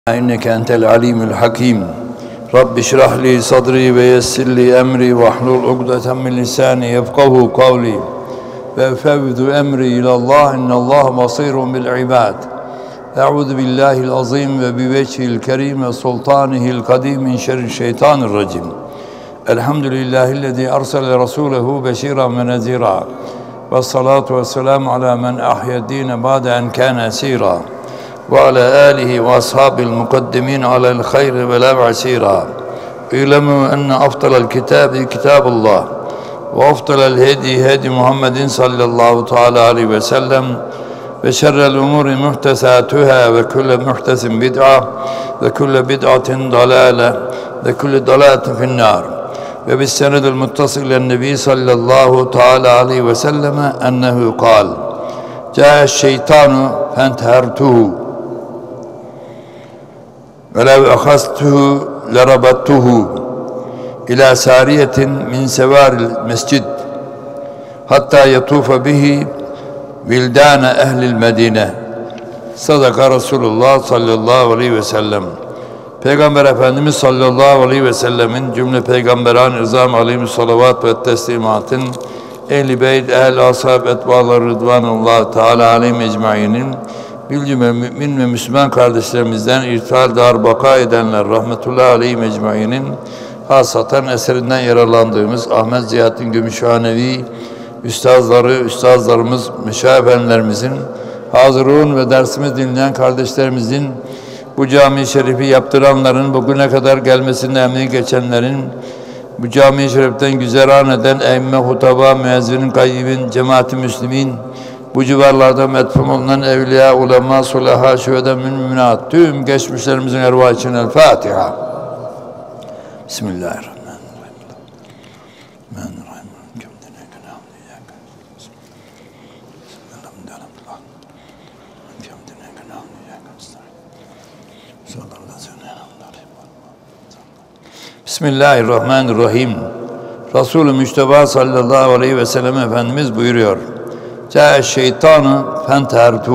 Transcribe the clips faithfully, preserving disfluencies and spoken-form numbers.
إنك أنت العليم الحكيم رب اشرح لي صدري ويسر لي أمري واحلل عقدة من لساني يفقهوا قولي وأفوض أمري إلى الله إن الله بصير بالعباد أعوذ بالله العظيم وبوجهه الكريم وسلطانه القديم من شر الشيطان الرجيم الحمد لله الذي أرسل رسوله بشيرا ونذيرا والصلاة والسلام على من أحيا الدين بعد أن كان أسيرا وعلى آله وأصحاب المقدمين على الخير ولا عسيرا اعلموا أن أفضل الكتاب كتاب الله وأفضل الهدي هدي محمد صلى الله تعالى عليه وسلم وشر الأمور محدثاتها وكل محدث بدعة وكل بدعة ضلالة وكل ضلالة في النار وبالسند المتصل للنبي صلى الله تعالى عليه وسلم أنه قال جاء الشيطان فانتهرته ولو أخذته لربطته إلى سارية من سوار المسجد حتى يطوف به بلدان أهل المدينة صدق Resulullah sallallahu aleyhi ve sellem. Peygamber Efendimiz sallallahu aleyhi ve sellemin cümle peygamberan rızam aleyhim salavat ve teslimatın ehl-i beyt, ehl-i ashab, etbaları rıdvanullah teala aleyhim ecmainin bilcüme mümin ve Müslüman kardeşlerimizden irtihal dar baka edenler rahmetullahi aleyhim ecmainin hasaten eserinden yararlandığımız Ahmet Ziyahattin Gümüşhanevi üstazları, üstazlarımız, meşayih efendilerimizin, hazırun ve dersimiz dinleyen kardeşlerimizin, bu cami-i şerifi yaptıranların, bugüne kadar gelmesinde emeği geçenlerin, bu cami-i şeriften güzeran eden emme, hutaba, müezzinin, kayyibin, cemaat-i müslimin, bu civarlarda metfum olunan evliya, ulema, sulaha, şühede, müminat, tüm geçmişlerimizin ervah için El Fatiha. Bismillahirrahmanirrahim. Bismillahirrahmanirrahim. Resulü Müşteba sallallahu aleyhi ve sellem Efendimiz buyuruyor. Câe şeytanı fentertu.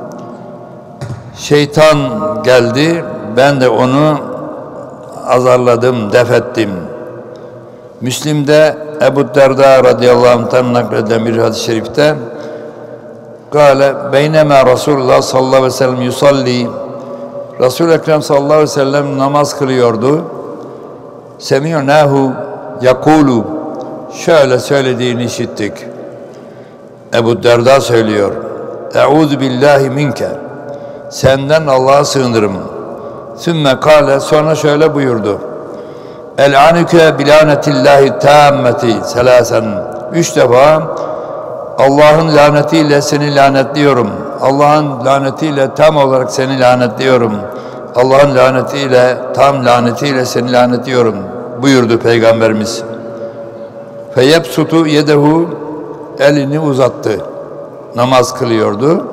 Şeytan geldi, ben de onu azarladım, defettim. Müslim'de Ebu Derda radıyallahu anh'tan nakledilen bir hadis-i şerifte Kâle beynema Resulullah sallallahu aleyhi ve sellem yusalli. Resul-i Ekrem sallallahu aleyhi ve sellem namaz kılıyordu. Semi'nahu yakulu. Şöyle söylediğini işittik. Ebu Derda söylüyor. Eûzu billahi minke. Senden Allah'a sığınırım. Sümme kâle, sonra şöyle buyurdu. El'anüke bilanetillahi tâmmeti selâsen. Üç defa Allah'ın lanetiyle seni lanetliyorum. Allah'ın lanetiyle tam olarak seni lanetliyorum. Allah'ın lanetiyle, tam lanetiyle seni lanetliyorum buyurdu Peygamberimiz. Feyebsutu yedehu, elini uzattı. Namaz kılıyordu.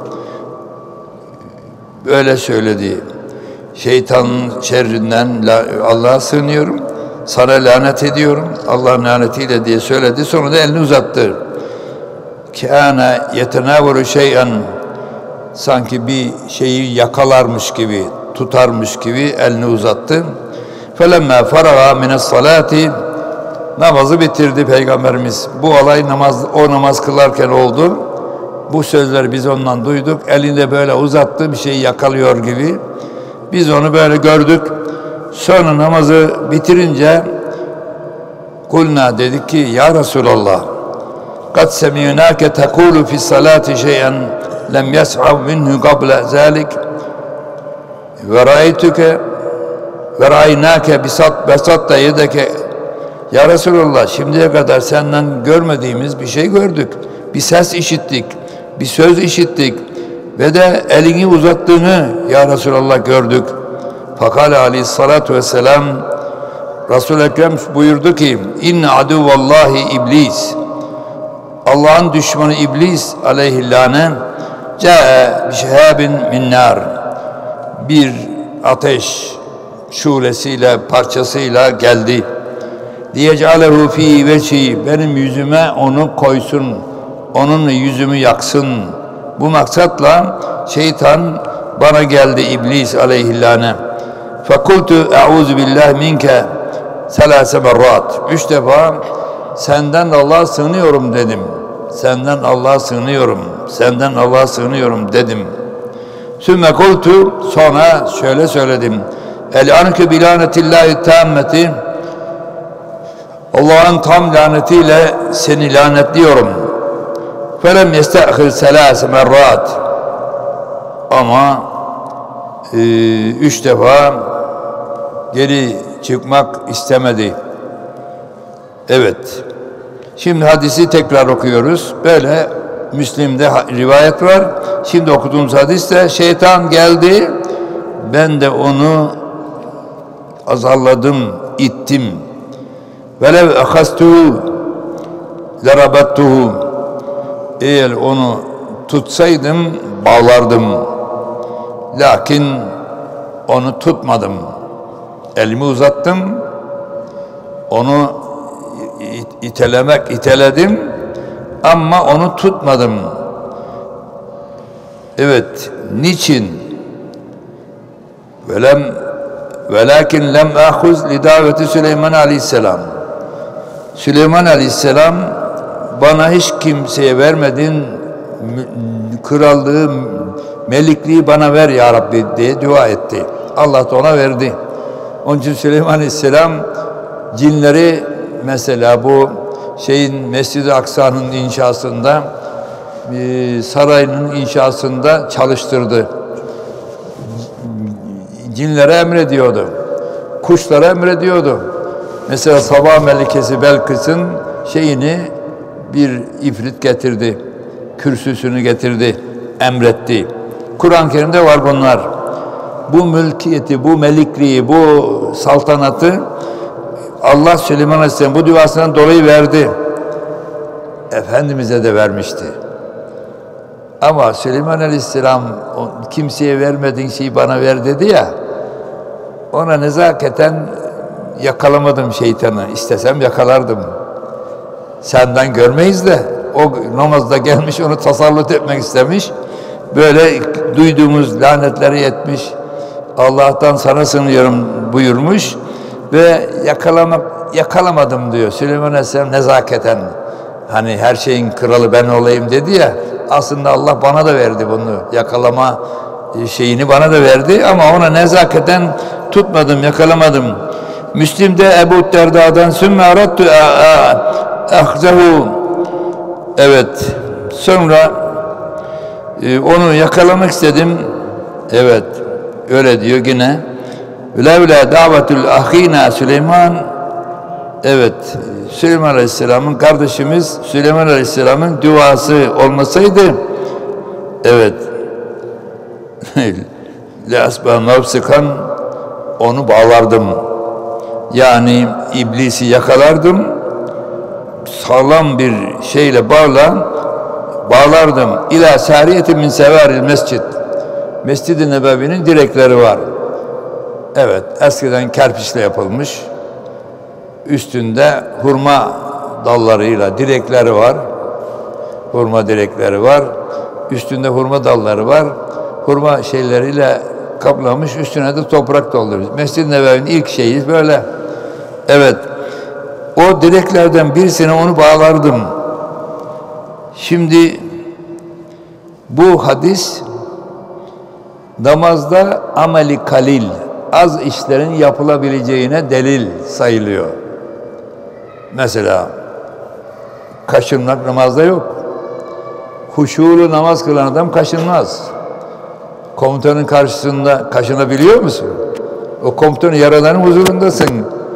Böyle söyledi. Şeytanın şerrinden Allah'a sığınıyorum. Sana lanet ediyorum. Allah'ın lanetiyle diye söyledi. Sonra da elini uzattı. Kâne yetenâvuru şey'en, sanki bir şeyi yakalarmış gibi, tutarmış gibi elini uzattı. Felemmâ faraga mine's-salâti, namazı bitirdi Peygamberimiz. Bu olay namaz, o namaz kılarken oldu. Bu sözleri biz ondan duyduk. Elinde böyle uzattı, bir şeyi yakalıyor gibi. Biz onu böyle gördük. Sonra namazı bitirince kulna, dedik ki ya Resulallah, kad semiyunake tekulu fi salati şeyen lem yes'av minhu qabla zalik ve ra'aytuke ve ra'aynake bisat besatta yedeke. Ya Resulallah, şimdiye kadar senden görmediğimiz bir şey gördük. Bir ses işittik, bir söz işittik ve de elini uzattığını ya Resulallah gördük. Fakale aleyhissalatu vesselam, Resul-i Ekrem buyurdu ki inne aduvallahi iblis. Allah'ın düşmanı iblis aleyhillâne câe bişehâbin min nâr. Bir ateş şulesiyle, parçasıyla geldi. Diyecalehu fî veçî, benim yüzüme onu koysun, onunla yüzümü yaksın. Bu maksatla şeytan bana geldi, iblis aleyhillâne. Fekultu e'uzu billahi minke selase merrat. Üç defa senden Allah'a sığınıyorum dedim. Senden Allah'a sığınıyorum. Senden Allah'a sığınıyorum dedim. Sümme kultu, sonra şöyle söyledim. El anke bi lanetillahi tammeti. Allah'ın tam lanetiyle seni lanetliyorum. Felem yestahir selase merrat. Ama e, üç defa geri çıkmak istemedi. Evet. Şimdi hadisi tekrar okuyoruz. Böyle Müslim'de rivayet var. Şimdi okuduğumuz hadiste şeytan geldi. Ben de onu azarladım, ittim. Velev ahastuhu lerabattuhu. Eğer onu tutsaydım bağlardım. Lakin onu tutmadım. Elimi uzattım. Onu itelemek iteledim ama onu tutmadım. Evet, niçin? Velem velakin lem ahuz li daveti Süleyman Aleyhisselam. Süleyman Aleyhisselam bana hiç kimseye vermedin, krallığı, melikliği bana ver ya Rabbi diye dua etti. Allah da ona verdi. Onun için Süleyman Aleyhisselam cinleri mesela bu şeyin Mescid-i Aksa'nın inşasında, sarayının inşasında çalıştırdı. Cinlere emrediyordu. Kuşlara emrediyordu. Mesela Sabah Melikesi Belkıs'ın şeyini bir ifrit getirdi. Kürsüsünü getirdi. Emretti. Kur'an-ı Kerim'de var bunlar. Bu mülkiyeti, bu melikliği, bu saltanatı Allah Süleyman Aleyhisselam bu duasından dolayı verdi. Efendimiz'e de vermişti. Ama Süleyman Aleyhisselam kimseye vermediğin şeyi bana ver dedi ya, ona nezaketen yakalamadım şeytanı. İstesem yakalardım. Senden görmeyiz de o namazda gelmiş, onu tasallut etmek istemiş. Böyle duyduğumuz lanetleri etmiş. Allah'tan sana sığınıyorum buyurmuş ve yakalamak yakalamadım diyor. Süleyman Aleyhisselam nezaketen, hani her şeyin kralı ben olayım dedi ya, aslında Allah bana da verdi bunu, yakalama şeyini bana da verdi ama ona nezaketen tutmadım, yakalamadım. Müslim'de Ebu Derda'dan sümme arattu ahzehu. Evet, sonra e, onu yakalamak istedim. Evet, öyle diyor yine. Levla davetul ahina Süleyman. Evet, Süleyman Aleyhisselam'ın kardeşimiz Süleyman Aleyhisselam'ın duası olmasaydı, evet, Lasba mevsikan, onu bağlardım. Yani iblisi yakalardım, sağlam bir şeyle bağla, bağlardım. İlâ sâriyetin min sevâril mescid. Mescid-i Nebevi'nin direkleri var. Evet, eskiden kerpiçle yapılmış. Üstünde hurma dallarıyla direkleri var. Hurma direkleri var. Üstünde hurma dalları var. Hurma şeyleriyle kaplamış, üstüne de toprak doldurmuş. Mescid-i Nebevi'nin ilk şeyi böyle. Evet, o direklerden birisine onu bağlardım. Şimdi bu hadis namazda ameli kalil, az işlerin yapılabileceğine delil sayılıyor. Mesela kaşınmak namazda yok. Huşulu namaz kılan adam kaşınmaz. Komutanın karşısında kaşınabiliyor musun? O komutanın yaradanın huzurundasın.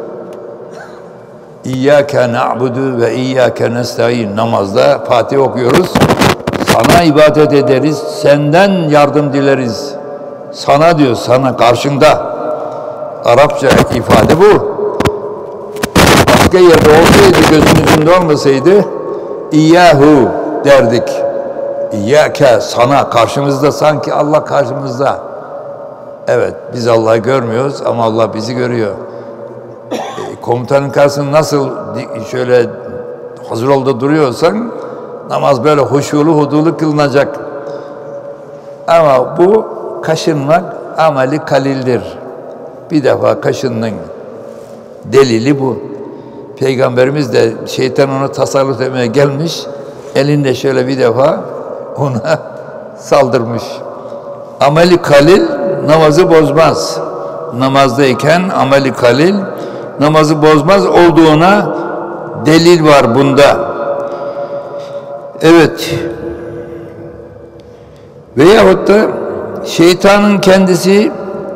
İyyâke na'budu ve iyyâke nestaîn. Namazda Fatiha okuyoruz. Sana ibadet ederiz, senden yardım dileriz. Sana diyor, sana karşında. Arapça ifade bu. Başka yerde olsaydı, gözümüzün olmasaydı İyyâhu derdik. İyyâke, sana karşımızda, sanki Allah karşımızda. Evet, biz Allah'ı görmüyoruz ama Allah bizi görüyor. E, komutanın karşısında nasıl şöyle hazır ol da duruyorsan, namaz böyle huşulu hudulu kılınacak. Ama bu kaşınmak ameli kalildir. Bir defa kaşındın. Delili bu. Peygamberimiz de şeytan ona tasallut etmeye gelmiş. Elinde şöyle bir defa ona saldırmış. Ameli kalil namazı bozmaz. Namazdayken ameli kalil namazı bozmaz olduğuna delil var bunda. Evet. Veyahut da şeytanın kendisi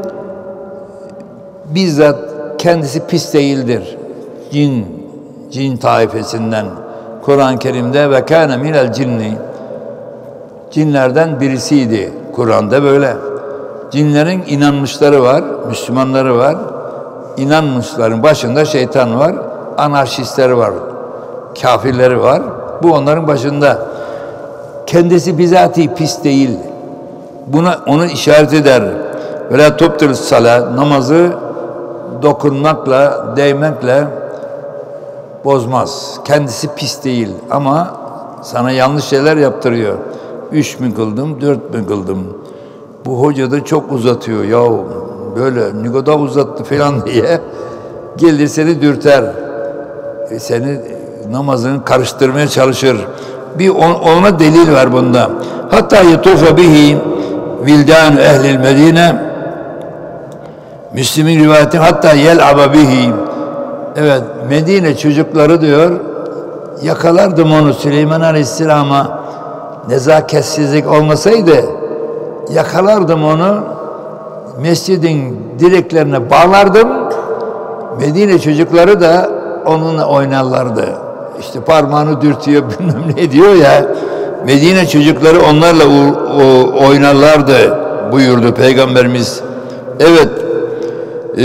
bizzat kendisi pis değildir. Cin, cin taifesinden. Kur'an-ı Kerim'de ve kâne minel cinni, cinlerden birisiydi. Kur'an'da böyle. Cinlerin inanmışları var, Müslümanları var. İnanmışların başında şeytan var, anarşistleri var, kafirleri var. Bu onların başında. Kendisi bizatihi pis değil. Buna onu işaret eder. Ve toptur salat, namazı dokunmakla, değmekle bozmaz. Kendisi pis değil ama sana yanlış şeyler yaptırıyor. Üç mü kıldım, dört mü kıldım? Bu hoca da çok uzatıyor. Ya böyle ne kadar uzattı falan diye gelir seni dürter. E seni namazını karıştırmaya çalışır. Bir ona delil var bunda. Hatta yetufa bihi vildan ehlil Medine, Müslim'in rivayeti, hatta yel'aba bihi. Evet, Medine çocukları diyor, yakalardım onu. Süleyman Aleyhisselam'a nezaketsizlik olmasaydı yakalardım onu, mescidin direklerine bağlardım. Medine çocukları da onunla oynarlardı. İşte parmağını dürtüyor, bilmem ne diyor ya. Medine çocukları onlarla oynarlardı buyurdu Peygamberimiz. Evet. Ee,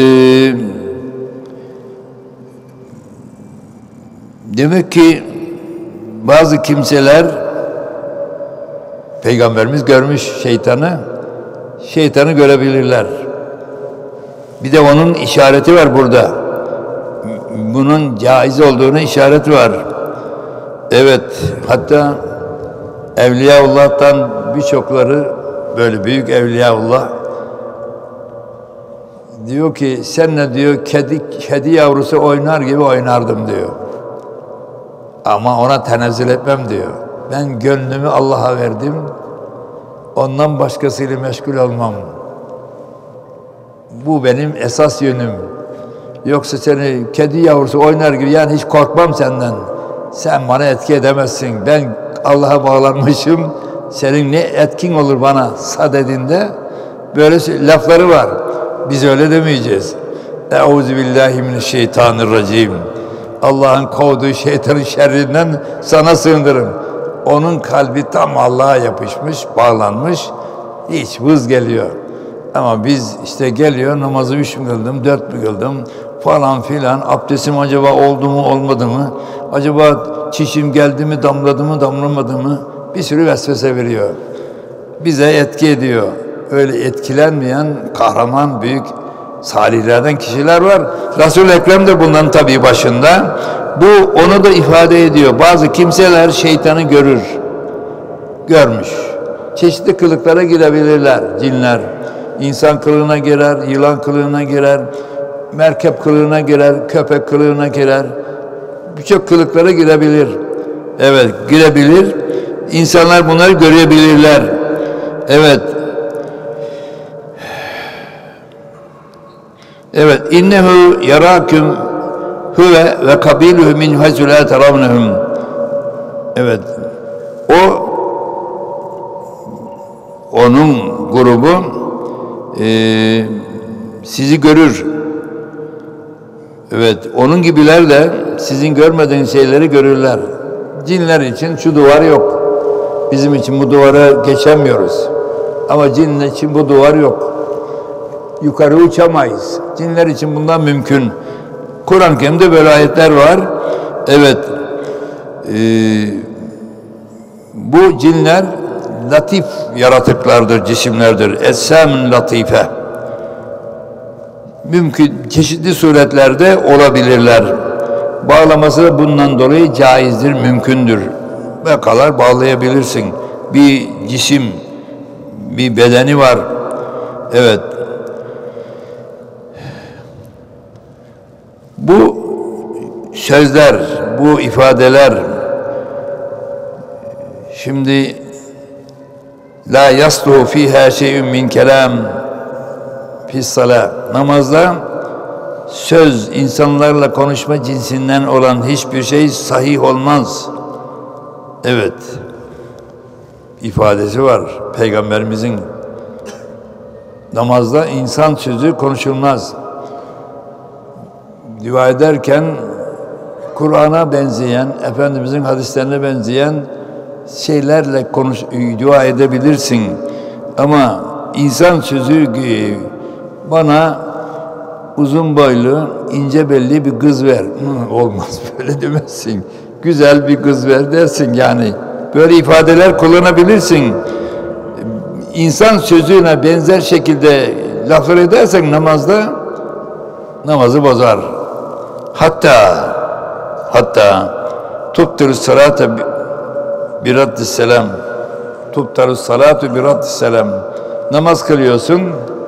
demek ki bazı kimseler, Peygamberimiz görmüş şeytanı, şeytanı görebilirler. Bir de onun işareti var burada. Bunun caiz olduğuna işaret var. Evet, hatta Evliyaullah'tan birçokları, böyle büyük Evliyaullah diyor ki, senle diyor kedi, kedi yavrusu oynar gibi oynardım diyor. Ama ona tenezzül etmem diyor. Ben gönlümü Allah'a verdim. Ondan başkasıyla meşgul olmam. Bu benim esas yönüm. Yoksa seni kedi yavrusu oynar gibi, yani hiç korkmam senden. Sen bana etki edemezsin. Ben Allah'a bağlanmışım. Senin ne etkin olur bana sadedinde? Böyle lafları var. Biz öyle demeyeceğiz. Euzubillahimineşşeytanirracim. Allah'ın kovduğu şeytanın şerrinden sana sığındırın. Onun kalbi tam Allah'a yapışmış, bağlanmış. Hiç vız geliyor. Ama biz işte geliyor, namazı üç mü kıldım, dört mü kıldım falan filan. Abdestim acaba oldu mu, olmadı mı? Acaba çişim geldi mi, damladı mı, damlamadı mı? Bir sürü vesvese veriyor. Bize etki ediyor. Öyle etkilenmeyen kahraman, büyük salihlerden kişiler var. Resul-i Ekrem de bunların tabii başında. Bu onu da ifade ediyor. Bazı kimseler şeytanı görür. Görmüş. Çeşitli kılıklara girebilirler cinler. İnsan kılığına girer, yılan kılığına girer, merkep kılığına girer, köpek kılığına girer. Birçok kılıklara girebilir. Evet, girebilir. İnsanlar bunları görebilirler. Evet. Evet, innehu yarakum huve ve kabiluhu min haysu la terawnahum. Evet. O onun grubu e, sizi görür. Evet, onun gibiler de sizin görmediğiniz şeyleri görürler. Cinler için şu duvar yok. Bizim için bu duvara geçemiyoruz. Ama cinler için bu duvar yok. Yukarı uçamayız. Cinler için bundan mümkün. Kur'an-ı Kerim'de böyle ayetler var. Evet. Ee, bu cinler latif yaratıklardır, cisimlerdir. Eshâm latife. Mümkün, çeşitli suretlerde olabilirler. Bağlaması bundan dolayı caizdir, mümkündür. Ve kadar bağlayabilirsin. Bir cisim, bir bedeni var. Evet. sözler, bu ifadeler, şimdi la yasluhu fiha şey'un min kelam fis salah, namazda söz, insanlarla konuşma cinsinden olan hiçbir şey sahih olmaz. Evet, ifadesi var Peygamberimizin. Namazda insan sözü konuşulmaz. Dua ederken Kur'an'a benzeyen, Efendimizin hadislerine benzeyen şeylerle konuş, dua edebilirsin. Ama insan sözü, bana uzun boylu, ince belli bir kız ver. Hı, olmaz, böyle demezsin. Güzel bir kız ver dersin yani. Böyle ifadeler kullanabilirsin. İnsan sözüne benzer şekilde laflar edersen namazda namazı bozar. Hatta hatta tuptirus salate bir raddis selam. Tuptirus salatu bir raddis selam. Namaz kılıyorsun.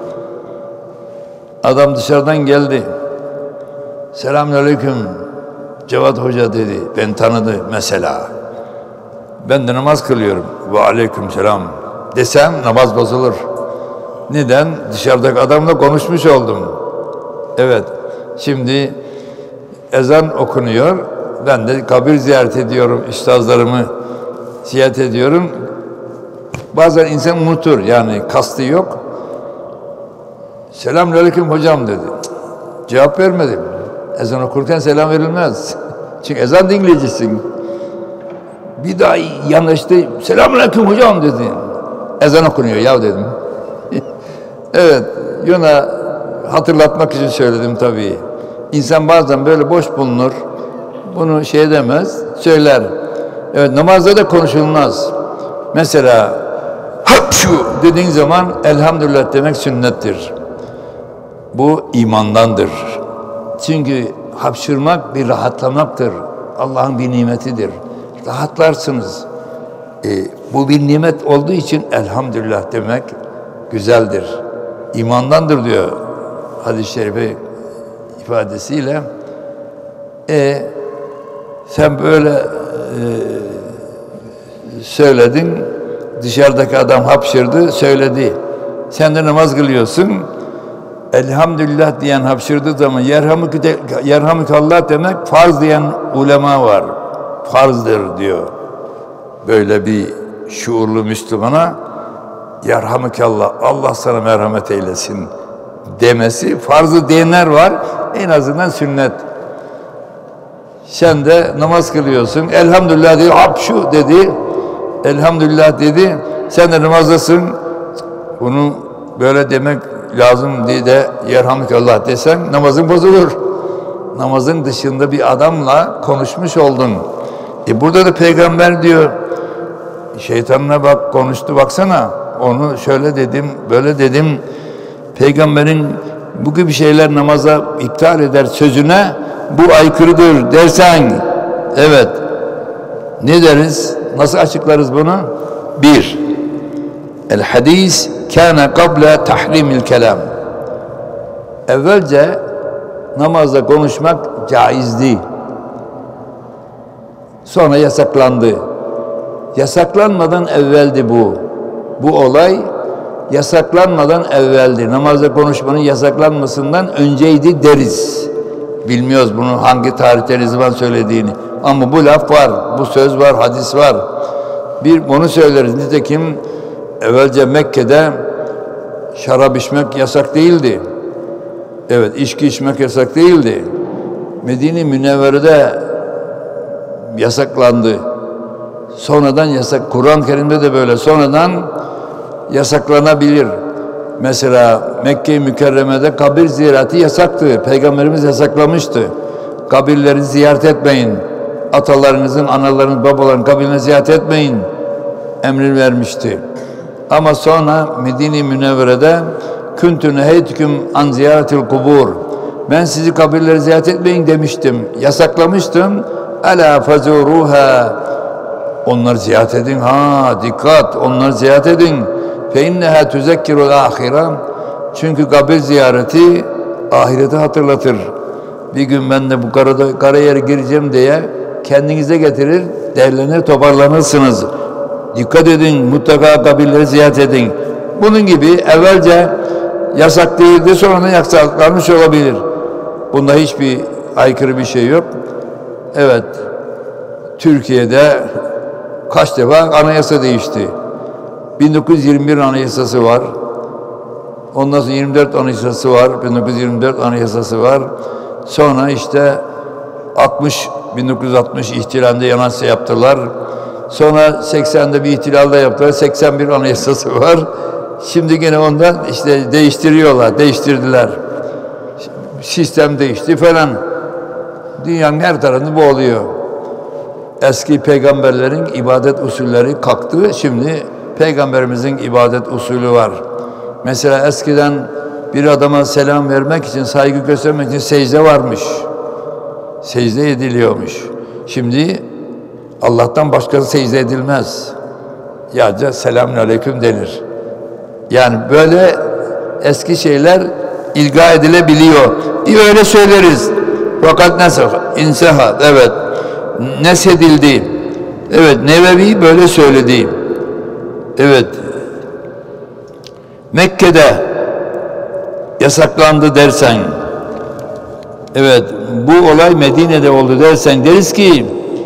Adam dışarıdan geldi. Selamünaleyküm. Cevat Hoca dedi. Ben tanıdı mesela. Ben de namaz kılıyorum. Ve aleyküm selam desem namaz bozulur. Neden? Dışarıdaki adamla konuşmuş oldum. Evet. Şimdi ezan okunuyor. Ben de kabir ziyaret ediyorum. Üstazlarımı ziyaret ediyorum. Bazen insan unutur. Yani kastı yok. Selamünaleyküm hocam dedi. Cevap vermedim. Ezan okurken selam verilmez. Çünkü ezan dinleyicisin. Bir daha yanlıştı. Selamünaleyküm hocam dedi. Ezan okunuyor ya dedim. Evet, Yuna hatırlatmak için söyledim tabii. İnsan bazen böyle boş bulunur. Bunu şey demez, söyler. Evet, namazda da konuşulmaz. Mesela hapşu dediğin zaman elhamdülillah demek sünnettir. Bu imandandır. Çünkü hapşırmak bir rahatlamaktır. Allah'ın bir nimetidir. Rahatlarsınız. E, bu bir nimet olduğu için elhamdülillah demek güzeldir. İmandandır diyor hadis-i şerife ifadesiyle. E, sen böyle e, söyledin, dışarıdaki adam hapşırdı, söyledi. Sen de namaz kılıyorsun. Elhamdülillah diyen hapşırdığı zaman yerhamükallah demek farz diyen ulema var. Farzdır diyor. Böyle bir şuurlu Müslümana yerhamükallah, Allah sana merhamet eylesin demesi, farzı diyenler var. En azından sünnet. Sen de namaz kılıyorsun. Elhamdülillah dedi, hapşu dedi. Elhamdülillah dedi. Sen de namazdasın. Bunu böyle demek lazım diye de yerhamdülillah desen namazın bozulur. Namazın dışında bir adamla konuşmuş oldun. E burada da peygamber diyor, şeytanına bak konuştu baksana, onu şöyle dedim, böyle dedim. Peygamberin bu gibi şeyler namaza iptal eder sözüne bu aykırıdır dersen, evet, ne deriz? Nasıl açıklarız bunu? Bir, el hadis kâne kable tahrimil kelam. Evvelce namazda konuşmak caizdi. Sonra yasaklandı. Yasaklanmadan evveldi bu. Bu olay yasaklanmadan evveldi. Namazda konuşmanın yasaklanmasından önceydi deriz. Bilmiyoruz bunu hangi tarihte ne zaman söylediğini. Ama bu laf var, bu söz var, hadis var. Bir bunu söyleriz. Nitekim evvelce Mekke'de şarap içmek yasak değildi. Evet, içki içmek yasak değildi. Medine-i Münevvere'de yasaklandı. Sonradan yasak. Kur'an-ı Kerim'de de böyle. Sonradan yasaklanabilir. Mesela Mekke-i Mükerreme'de kabir ziyareti yasaktı. Peygamberimiz yasaklamıştı. Kabirleri ziyaret etmeyin. Atalarınızın, analarınızın, babaların kabirlerini ziyaret etmeyin emrini vermişti. Ama sonra Medine-i Münevvere'de küntü neheytüküm an ziyaretil kubur. Ben sizi kabirleri ziyaret etmeyin demiştim. Yasaklamıştım. Ela fazuruha. Onları ziyaret edin. Ha dikkat. Onları ziyaret edin. Fe inneha tuzekkirul ahire. Çünkü kabir ziyareti ahireti hatırlatır. Bir gün ben de bu karada, karayere gireceğim diye kendinize getirir, derlenir, toparlanırsınız. Dikkat edin, mutlaka kabirleri ziyaret edin. Bunun gibi evvelce yasak değildi, sonradan yasaklanmış olabilir. Bunda hiçbir aykırı bir şey yok. Evet, Türkiye'de kaç defa anayasa değişti. bin dokuz yüz yirmi bir anayasası var. Ondan sonra yirmi dört anayasası var. bin dokuz yüz yirmi dört anayasası var. Sonra işte altmış bin dokuz yüz altmış ihtilalinde yanasya yaptılar. Sonra seksende bir ihtilalda yaptılar. seksen bir anayasası var. Şimdi gene ondan işte değiştiriyorlar, değiştirdiler. Sistem değişti falan. Dünyanın her tarafında bu oluyor. Eski peygamberlerin ibadet usulleri kalktı. Şimdi peygamberimizin ibadet usulü var. Mesela eskiden bir adama selam vermek için, saygı göstermek için secde varmış. Secde ediliyormuş. Şimdi Allah'tan başkası secde edilmez. Yalnızca selamünaleyküm denir. Yani böyle eski şeyler ilga edilebiliyor. İyi öyle söyleriz. Fakat nasıl? İnsehat, evet. Nesedildi. Evet, Nevevi böyle söyledi. Evet. Mekke'de yasaklandı dersen, evet, bu olay Medine'de oldu dersen, deriz ki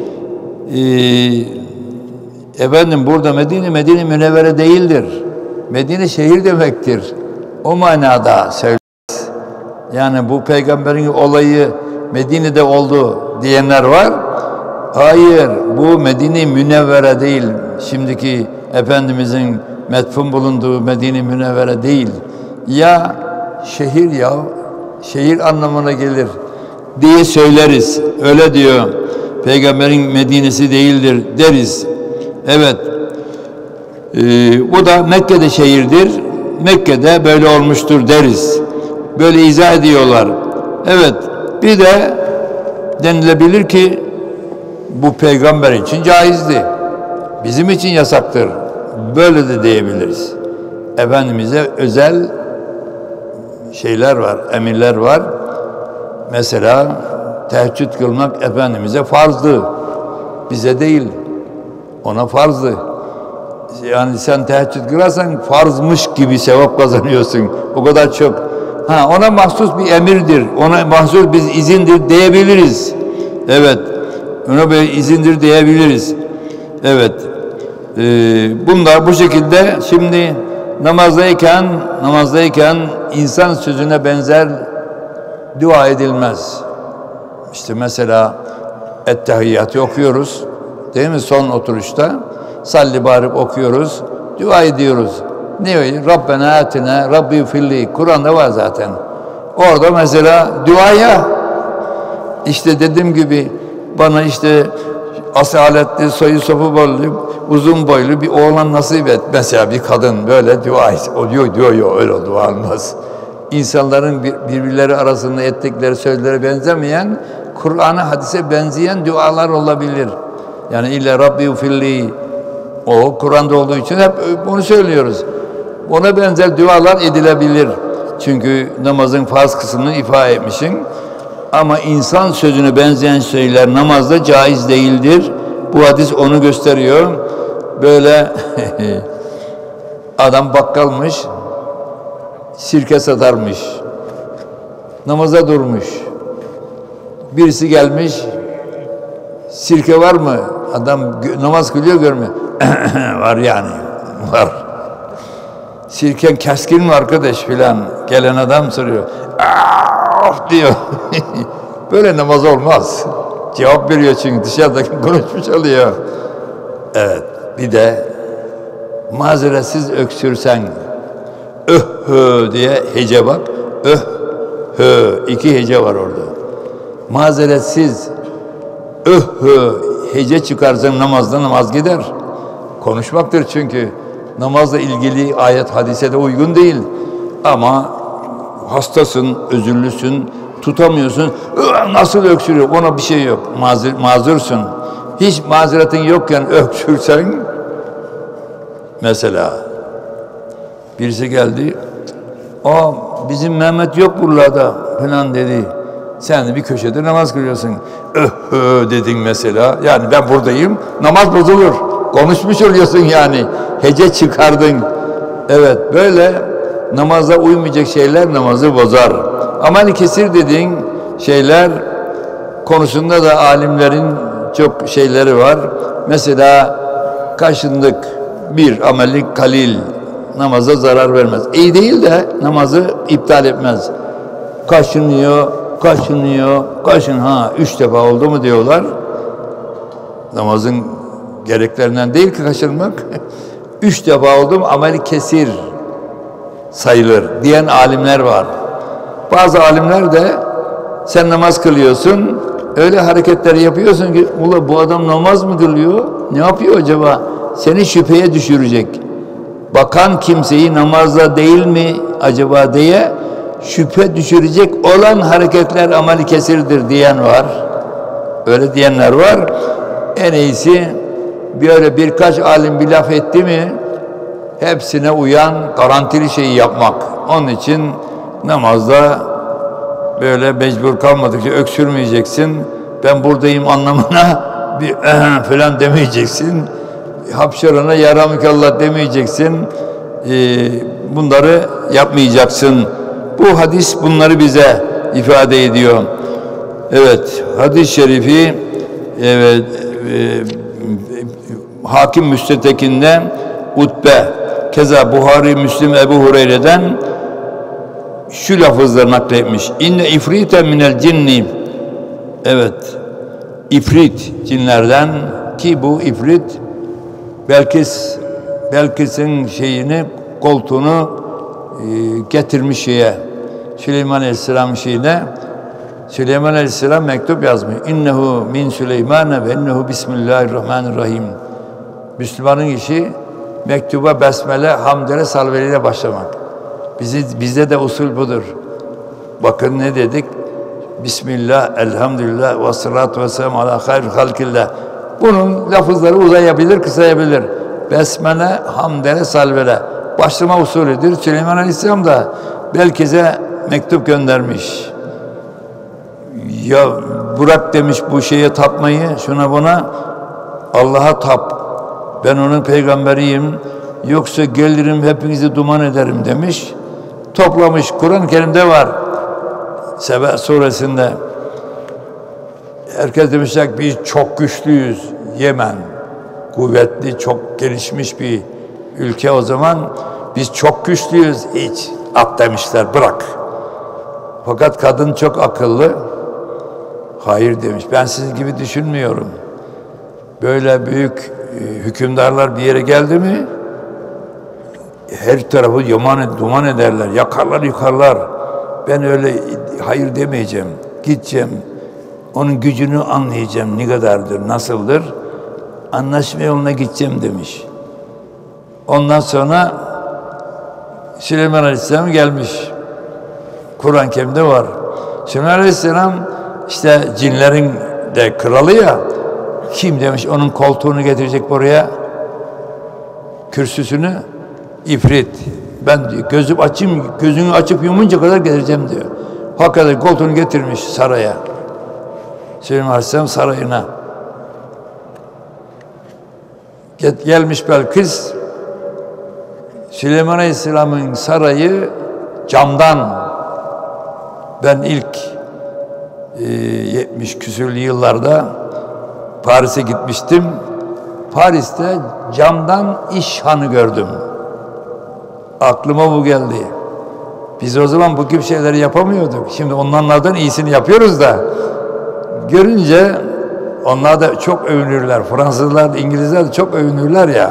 e, efendim burada Medine, Medine Münevvere değildir. Medine şehir demektir. O manada söyleriz. Yani bu peygamberin olayı Medine'de oldu diyenler var. Hayır, bu Medine Münevvere değil. Şimdiki Efendimizin metfun bulunduğu Medine Münevvere değil. Ya şehir ya, şehir anlamına gelir diye söyleriz. Öyle diyor. Peygamberin Medine'si değildir deriz. Evet. Ee, bu da Mekke'de şehirdir. Mekke'de böyle olmuştur deriz. Böyle izah ediyorlar. Evet. Bir de denilebilir ki bu peygamber için caizdi. Bizim için yasaktır. Böyle de diyebiliriz. Efendimiz'e özel şeyler var, emirler var. Mesela teheccüd kılmak Efendimiz'e farzdı. Bize değil. Ona farzdı. Yani sen teheccüd kılarsan farzmış gibi sevap kazanıyorsun. O kadar çok. Ha, ona mahsus bir emirdir. Ona mahsus bir izindir diyebiliriz. Evet. Ona böyle izindir diyebiliriz. Evet. Ee, bunlar bu şekilde. Şimdi namazdayken namazdayken insan sözüne benzer dua edilmez. İşte mesela ettehiyyatı okuyoruz. Değil mi? Son oturuşta salli barip okuyoruz. Dua ediyoruz. Ne öyle? Rabbena atina, Rabbi filli. Kur'an'da var zaten. Orada mesela duaya işte dediğim gibi bana işte asaletli, soyu sopu boylu, uzun boylu bir oğlan nasip et. Mesela bir kadın böyle dua et. O diyor, diyor, diyor öyle dua olmaz. İnsanların birbirleri arasında ettikleri sözlere benzemeyen, Kur'an'a, hadise benzeyen dualar olabilir. Yani illa Rabbi filli, o Kur'an'da olduğu için hep bunu söylüyoruz. Ona benzer dualar edilebilir. Çünkü namazın farz kısmını ifade etmişim. Ama insan sözüne benzeyen şeyler namazda caiz değildir. Bu hadis onu gösteriyor. Böyle adam bakkalmış, sirke satarmış. Namaza durmuş. Birisi gelmiş, sirke var mı? Adam namaz kılıyor, görmüyor. Var yani, var. Sirken keskin mi arkadaş filan? Gelen adam soruyor. Ah diyor. Böyle namaz olmaz. Cevap veriyor çünkü dışarıdaki konuşmuş oluyor. Evet. Bir de mazeretsiz öksürsen öh hö diye hece bak. Öh hö. İki hece var orada. Mazeretsiz öh hö hece çıkarsan namazda namaz gider. Konuşmaktır çünkü. Namazla ilgili ayet hadise de uygun değil. Ama hastasın, özürlüsün, tutamıyorsun. Nasıl öksürüyor? Ona bir şey yok. Mazur, mazursun. Hiç mazeretin yokken öksürsen, mesela birisi geldi. O bizim Mehmet yok buralarda falan dedi. Sen de bir köşede namaz kılıyorsun. Öh, öh dedin mesela. Yani ben buradayım. Namaz bozulur. Konuşmuş oluyorsun yani. Hece çıkardın. Evet, böyle namaza uymayacak şeyler namazı bozar. Amel-i kesir dediğin şeyler konusunda da alimlerin çok şeyleri var. Mesela kaşındık bir amellik kalil namaza zarar vermez. İyi değil de namazı iptal etmez. Kaşınıyor, kaşınıyor, kaşın ha üç defa oldu mu diyorlar. Namazın gereklerinden değil ki kaşınmak. Üç defa oldu mu amel-i kesir sayılır diyen alimler var. Bazı alimler de sen namaz kılıyorsun, öyle hareketler yapıyorsun ki ula bu adam namaz mı kılıyor? Ne yapıyor acaba? Seni şüpheye düşürecek. Bakan kimseyi namazda değil mi acaba diye şüphe düşürecek olan hareketler amel-i kesirdir diyen var. Öyle diyenler var. En iyisi böyle birkaç alim bir laf etti mi hepsine uyan garantili şeyi yapmak. Onun için namazda böyle mecbur kalmadıkça öksürmeyeceksin. Ben buradayım anlamına bir eh falan demeyeceksin. Hapşırana yaramıkallah demeyeceksin. Ee, bunları yapmayacaksın. Bu hadis bunları bize ifade ediyor. Evet, hadis-i şerifi evet, e, Hakim Müstetekin'de Utbe, keza Buhari, Müslim, Ebu Hureyre'den şu lafızları nakletmiş. İnne ifrite minel cinni. Evet, ifrit cinlerden ki bu ifrit Belkis Belkis'in şeyini koltuğunu e, getirmiş şeye Süleyman Aleyhisselam şeyine Süleyman Aleyhisselam mektup yazmış. İnnehu min Süleyman ve innehu bismillahirrahmanirrahim. Müslümanın işi mektuba besmele, hamdele, salveliyle başlamak. Bizi, bizde de usul budur. Bakın ne dedik? Bismillah, elhamdülillah, ve salatu ve selamu ala hayr halkillah. Bunun lafızları uzayabilir, kısayabilir. Besmele, hamdele, salvele. Başlama usulüdür. Süleyman Aleyhisselam da Belkis'e mektup göndermiş. Ya bırak demiş bu şeye tapmayı, şuna buna. Allah'a tap. Ben onun peygamberiyim. Yoksa gelirim hepinizi duman ederim demiş. Toplamış. Kur'an-ı Kerim'de var. Sebe suresinde. Herkes demişler ki biz çok güçlüyüz. Yemen kuvvetli, çok gelişmiş bir ülke o zaman. Biz çok güçlüyüz. Hiç at demişler, bırak. Fakat kadın çok akıllı. Hayır demiş. Ben sizin gibi düşünmüyorum. Böyle büyük hükümdarlar bir yere geldi mi her tarafı yaman, duman ederler. Yakarlar, yıkarlar. Ben öyle hayır demeyeceğim. Gideceğim. Onun gücünü anlayacağım. Ne kadardır, nasıldır? Anlaşma yoluna gideceğim demiş. Ondan sonra Süleyman Aleyhisselam gelmiş. Kur'an-ı Kerim'de var. Süleyman Aleyhisselam işte cinlerin de kralı ya. Kim demiş onun koltuğunu getirecek buraya? Kürsüsünü ifrit. Ben gözüm açayım, gözünü açıp yumunca kadar getireceğim diyor. Hakikaten koltuğunu getirmiş saraya. Süleyman Aleyhisselam sarayına. Gelmiş Belkis. Süleyman Aleyhisselam'ın sarayı camdan. Ben ilk e, yetmiş küsürlü yıllarda Paris'e gitmiştim. Paris'te camdan İşhan'ı gördüm. Aklıma bu geldi. Biz o zaman bu gibi şeyleri yapamıyorduk. Şimdi onlardan iyisini yapıyoruz da görünce onlar da çok övünürler. Fransızlar, İngilizler de çok övünürler ya.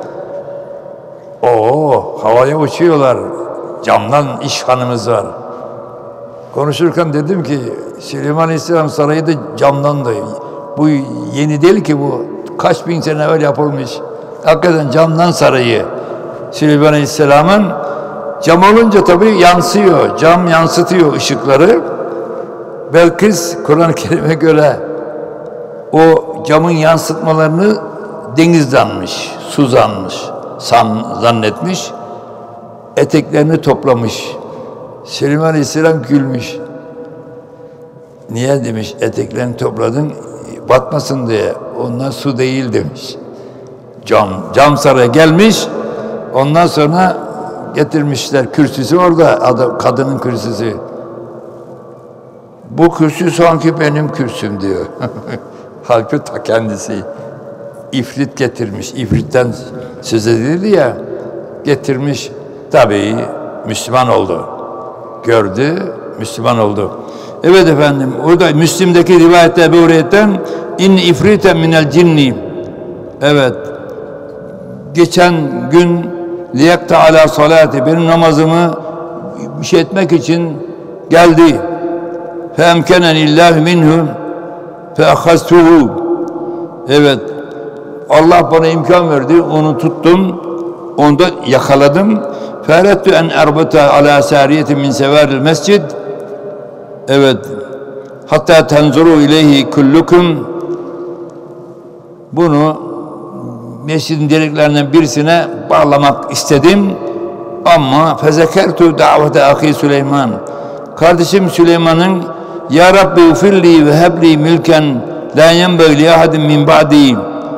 Oo, havaya uçuyorlar. Camdan İşhan'ımız var. Konuşurken dedim ki Süleyman Aleyhisselam sarayı da camdandı. Bu yeni değil ki bu. Kaç bin sene evvel yapılmış. Hakikaten camdan sarayı. Süleyman Aleyhisselam'ın cam olunca tabii yansıyor. Cam yansıtıyor ışıkları. Belkis Kur'an-ı Kerim'e göre o camın yansıtmalarını deniz zanmış, su zanmış, san, zannetmiş. Eteklerini toplamış. Süleyman Aleyhisselam gülmüş. Niye demiş, eteklerini topladın batmasın diye. Onlar su değil demiş. Cam, cam saraya gelmiş. Ondan sonra getirmişler, kürsüsü orada, adam, kadının kürsüsü. Bu kürsü sanki benim kürsüm diyor. Halbuki ta kendisi. İfrit getirmiş. İfritten söz edildi ya, getirmiş. Tabii Müslüman oldu. Gördü, Müslüman oldu. Evet efendim, o da Müslim'deki rivayette Ebu Hureyre'den inni ifriten minel cinni. Evet. Geçen gün liyekta ala salati, benim namazımı bir şey etmek için geldi. Fe emkenen illahu minhu fe ahastuhu. Evet. Allah bana imkan verdi, onu tuttum, onu da yakaladım. Ferettu en erbata ala sariyeti min sevaril mescid. Evet. Hatta tenzuru ileyhi kullukum. Bunu mescidin direklerinden birisine bağlamak istedim. Ama fezekertu davete ahi Süleyman. Kardeşim Süleyman'ın Ya Rabbi ufirli ve hebli mülken la yenbegli ahadim min ba'di.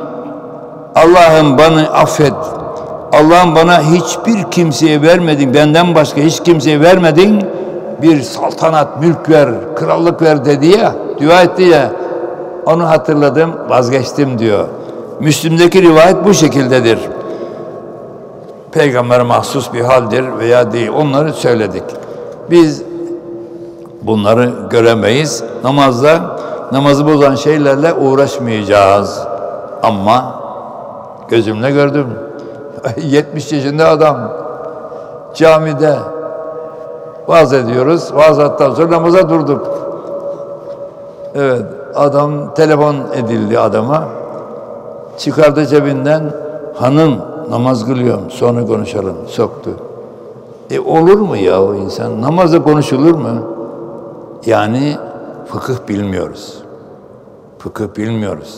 Allah'ım bana affet. Allah'ım bana hiçbir kimseye vermedin, benden başka hiç kimseye vermedin. Bir saltanat, mülk ver, krallık ver dedi ya, dua etti ya. Onu hatırladım, vazgeçtim diyor. Müslim'deki rivayet bu şekildedir. Peygamber'e mahsus bir haldir veya değil. Onları söyledik. Biz bunları göremeyiz. Namazda, namazı bozan şeylerle uğraşmayacağız. Ama gözümle gördüm. yetmiş yaşında adam camide vaaz ediyoruz. Vaazattan sonra namaza durduk. Evet, adam telefon edildi adama. Çıkardı cebinden, hanım namaz kılıyorum, sonra konuşalım, soktu. E olur mu ya o insan? Namazda konuşulur mu? Yani fıkıh bilmiyoruz. Fıkıh bilmiyoruz.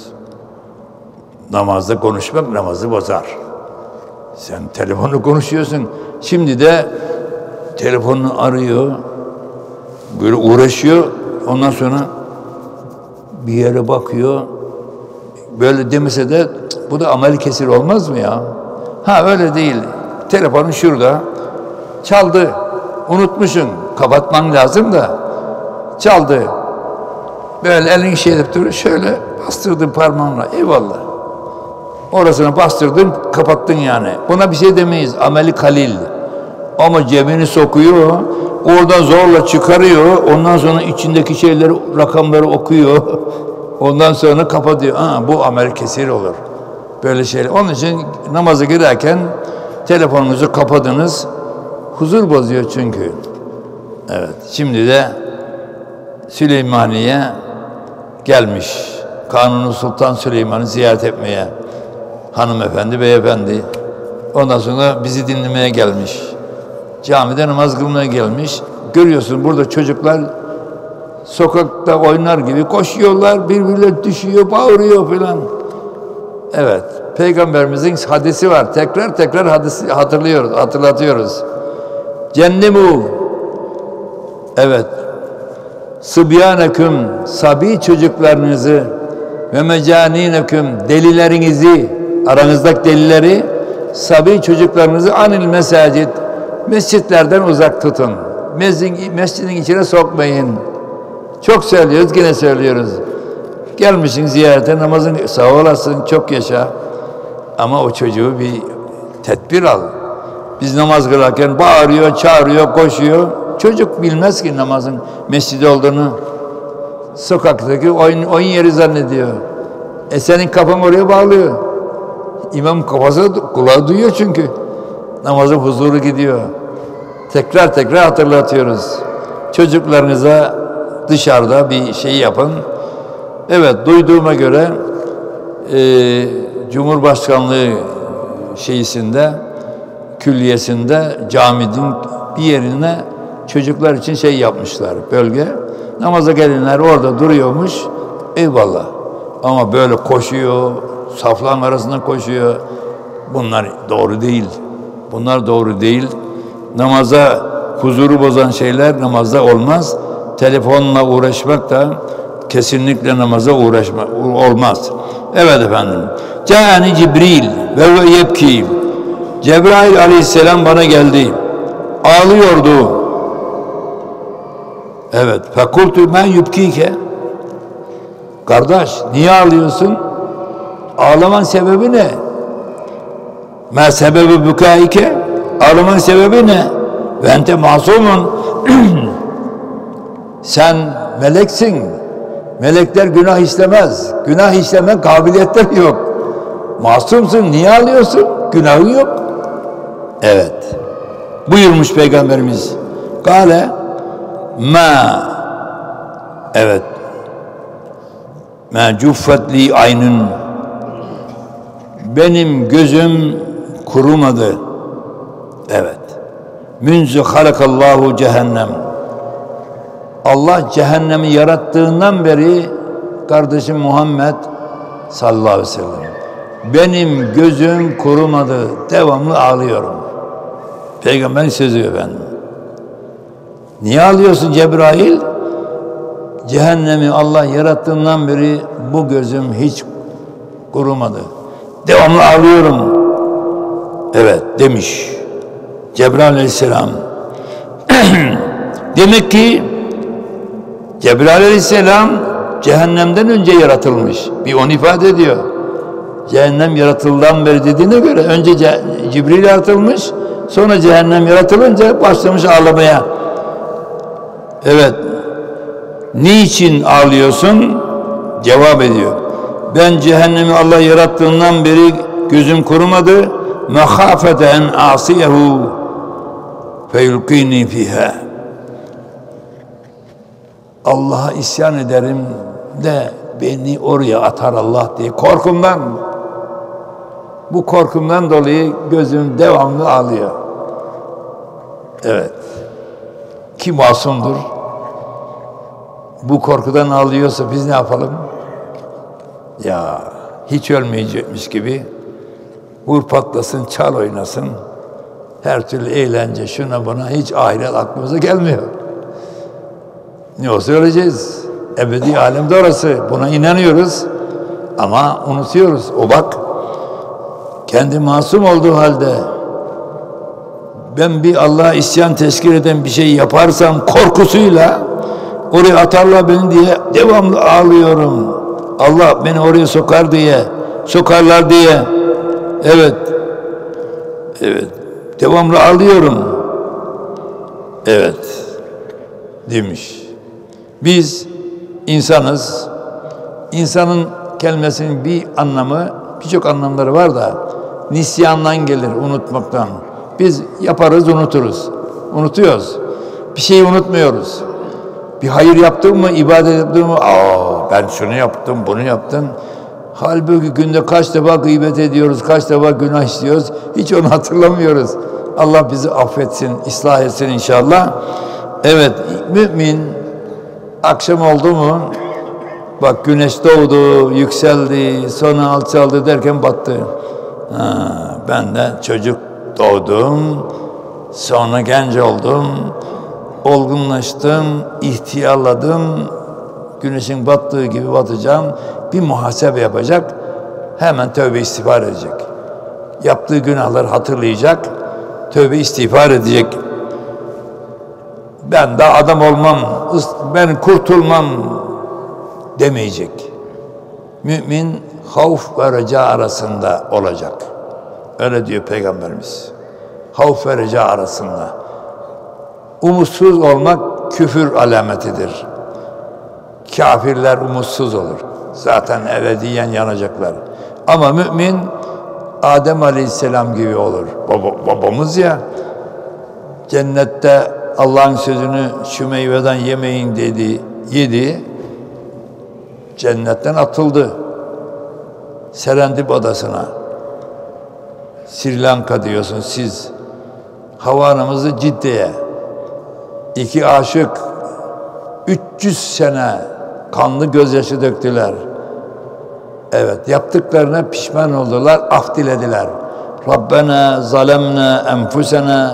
Namazda konuşmak namazı bozar. Sen telefonla konuşuyorsun. Şimdi de telefonunu arıyor, böyle uğraşıyor. Ondan sonra bir yere bakıyor. Böyle demese de bu da amel kesir olmaz mı ya? Ha öyle değil. Telefonun şurada. Çaldı. Unutmuşsun. Kapatman lazım da. Çaldı. Böyle elini şey edip duruyor. Şöyle bastırdın parmağınla. Eyvallah. Orasını bastırdın, kapattın yani. Buna bir şey demeyiz. Ameli kalil. Ama cebini sokuyor. Oradan zorla çıkarıyor. Ondan sonra içindeki şeyleri, rakamları okuyor. Ondan sonra kapatıyor. Ha, bu amel kesir olur. Böyle şeyler. Onun için namaza girerken telefonunuzu kapadınız. Huzur bozuyor çünkü. Evet. Şimdi de Süleymaniye gelmiş. Kanuni Sultan Süleyman'ı ziyaret etmeye. Hanımefendi, beyefendi. Ondan sonra bizi dinlemeye gelmiş. Camide namaz kılmaya gelmiş. Görüyorsun burada çocuklar sokakta oynar gibi koşuyorlar, birbirleri düşüyor, bağırıyor filan. Evet, Peygamberimizin hadisi var. Tekrar tekrar hadisi hatırlıyoruz, hatırlatıyoruz. Cennibu. Evet. Sıbyaneküm, sabi çocuklarınızı ve mecanineküm, delilerinizi, aranızdaki delileri, sabi çocuklarınızı anil mesacid, mescitlerden uzak tutun. Mescidin, mescidin içine sokmayın. Çok söylüyoruz, yine söylüyoruz. Gelmişsin ziyarete, namazın sağ olasın, çok yaşa. Ama o çocuğu bir tedbir al. Biz namaz kılarken bağırıyor, çağırıyor, koşuyor. Çocuk bilmez ki namazın mescidi olduğunu. Sokaktaki oyun, oyun yeri zannediyor. E senin kafan oraya bağlıyor. İmam kafası kulağı duyuyor çünkü. Namazın huzuru gidiyor. Tekrar tekrar hatırlatıyoruz. Çocuklarınıza dışarıda bir şey yapın. Evet, duyduğuma göre e, Cumhurbaşkanlığı şeysinde, külliyesinde caminin bir yerine çocuklar için şey yapmışlar, bölge. Namaza gelenler orada duruyormuş. Eyvallah. Ama böyle koşuyor, safların arasında koşuyor. Bunlar doğru değil. Bunlar doğru değil. Namaza huzuru bozan şeyler namazda olmaz. telefonla uğraşmak da kesinlikle namaza uğraşma olmaz. Evet efendim. Câni Cibril ve ve yebki. Cebrail aleyhisselam bana geldi. Ağlıyordu. Evet. Fekultu men yubkike. Kardeş, niye ağlıyorsun? Ağlaman sebebi ne? Ma sebebi bukaike? Ağlaman sebebi ne? Ve ente masumun. Sen meleksin. Melekler günah işlemez. Günah işleme kabiliyetleri yok. Masumsun. Niye ağlıyorsun? Günahın yok. Evet. Buyurmuş Peygamberimiz. Kale ma, evet, ma cuffet li aynun, benim gözüm kurumadı. Evet. Münzü halakallahu cehennem, Allah cehennemi yarattığından beri kardeşim Muhammed sallallahu aleyhi ve sellem, benim gözüm kurumadı, devamlı ağlıyorum. Peygamberin sözü efendim. Niye ağlıyorsun Cebrail? Cehennemi Allah yarattığından beri bu gözüm hiç kurumadı. Devamlı ağlıyorum. Evet demiş Cebrail aleyhisselam. Demek ki Cebrail aleyhisselam cehennemden önce yaratılmış. Bir onu ifade ediyor. Cehennem yaratıldığından beri dediğine göre önce Ce Cibril yaratılmış, sonra cehennem yaratılınca başlamış ağlamaya. Evet. Niçin ağlıyorsun? Cevap ediyor. Ben cehennemi Allah yarattığından beri gözüm kurumadı. Mehafete en asiyehu feyulkini fiha. Allah'a isyan ederim de beni oraya atar Allah diye korkumdan. Bu korkumdan dolayı gözüm devamlı ağlıyor. Evet. Kim masumdur? Bu korkudan ağlıyorsa biz ne yapalım? Ya hiç ölmeyecekmiş gibi vur patlasın, çal oynasın. Her türlü eğlence şuna buna, hiç ahiret aklımıza gelmiyor. Ne olsa öleceğiz. Ebedi alemde orası. Buna inanıyoruz. Ama unutuyoruz. O bak kendi masum olduğu halde ben bir Allah'a isyan teşkil eden bir şey yaparsam korkusuyla oraya atarlar beni diye devamlı ağlıyorum. Allah beni oraya sokar diye, sokarlar diye. Evet. Evet. Devamlı ağlıyorum. Evet. Demiş. Biz insanız. İnsanın kelimesinin bir anlamı, birçok anlamları var da nisyandan gelir, unutmaktan. Biz yaparız, unuturuz. Unutuyoruz. Bir şeyi unutmuyoruz. Bir hayır yaptın mı, ibadet yaptın mı? Aa, ben şunu yaptım, bunu yaptım. Halbuki günde kaç defa gıybet ediyoruz, kaç defa günah işliyoruz. Hiç onu hatırlamıyoruz. Allah bizi affetsin, ıslah etsin inşallah. Evet, mümin akşam oldu mu? Bak güneş doğdu, yükseldi, sonra alçaldı derken battı. Ha, ben de çocuk doğdum, sonra genç oldum, olgunlaştım, ihtiyarladım, güneşin battığı gibi batacağım, bir muhasebe yapacak, hemen tövbe istiğfar edecek. Yaptığı günahları hatırlayacak, tövbe istiğfar edecek. Ben daha adam olmam, ben kurtulmam demeyecek. Mümin havf ve reca arasında olacak. Öyle diyor Peygamberimiz. Havf ve reca arasında. Umutsuz olmak küfür alametidir. Kafirler umutsuz olur. Zaten ebediyen yanacaklar. Ama mümin Adem Aleyhisselam gibi olur. Baba, babamız ya, cennette Allah'ın sözünü şu meyveden yemeyin dedi, yedi. Cennetten atıldı. Serendip adasına. Sri Lanka diyorsun siz. Havva Anamızı Cidde'ye. İki aşık üç yüz sene kanlı gözyaşı döktüler. Evet, yaptıklarına pişman oldular, af dilediler. Rabbena zalemna enfusena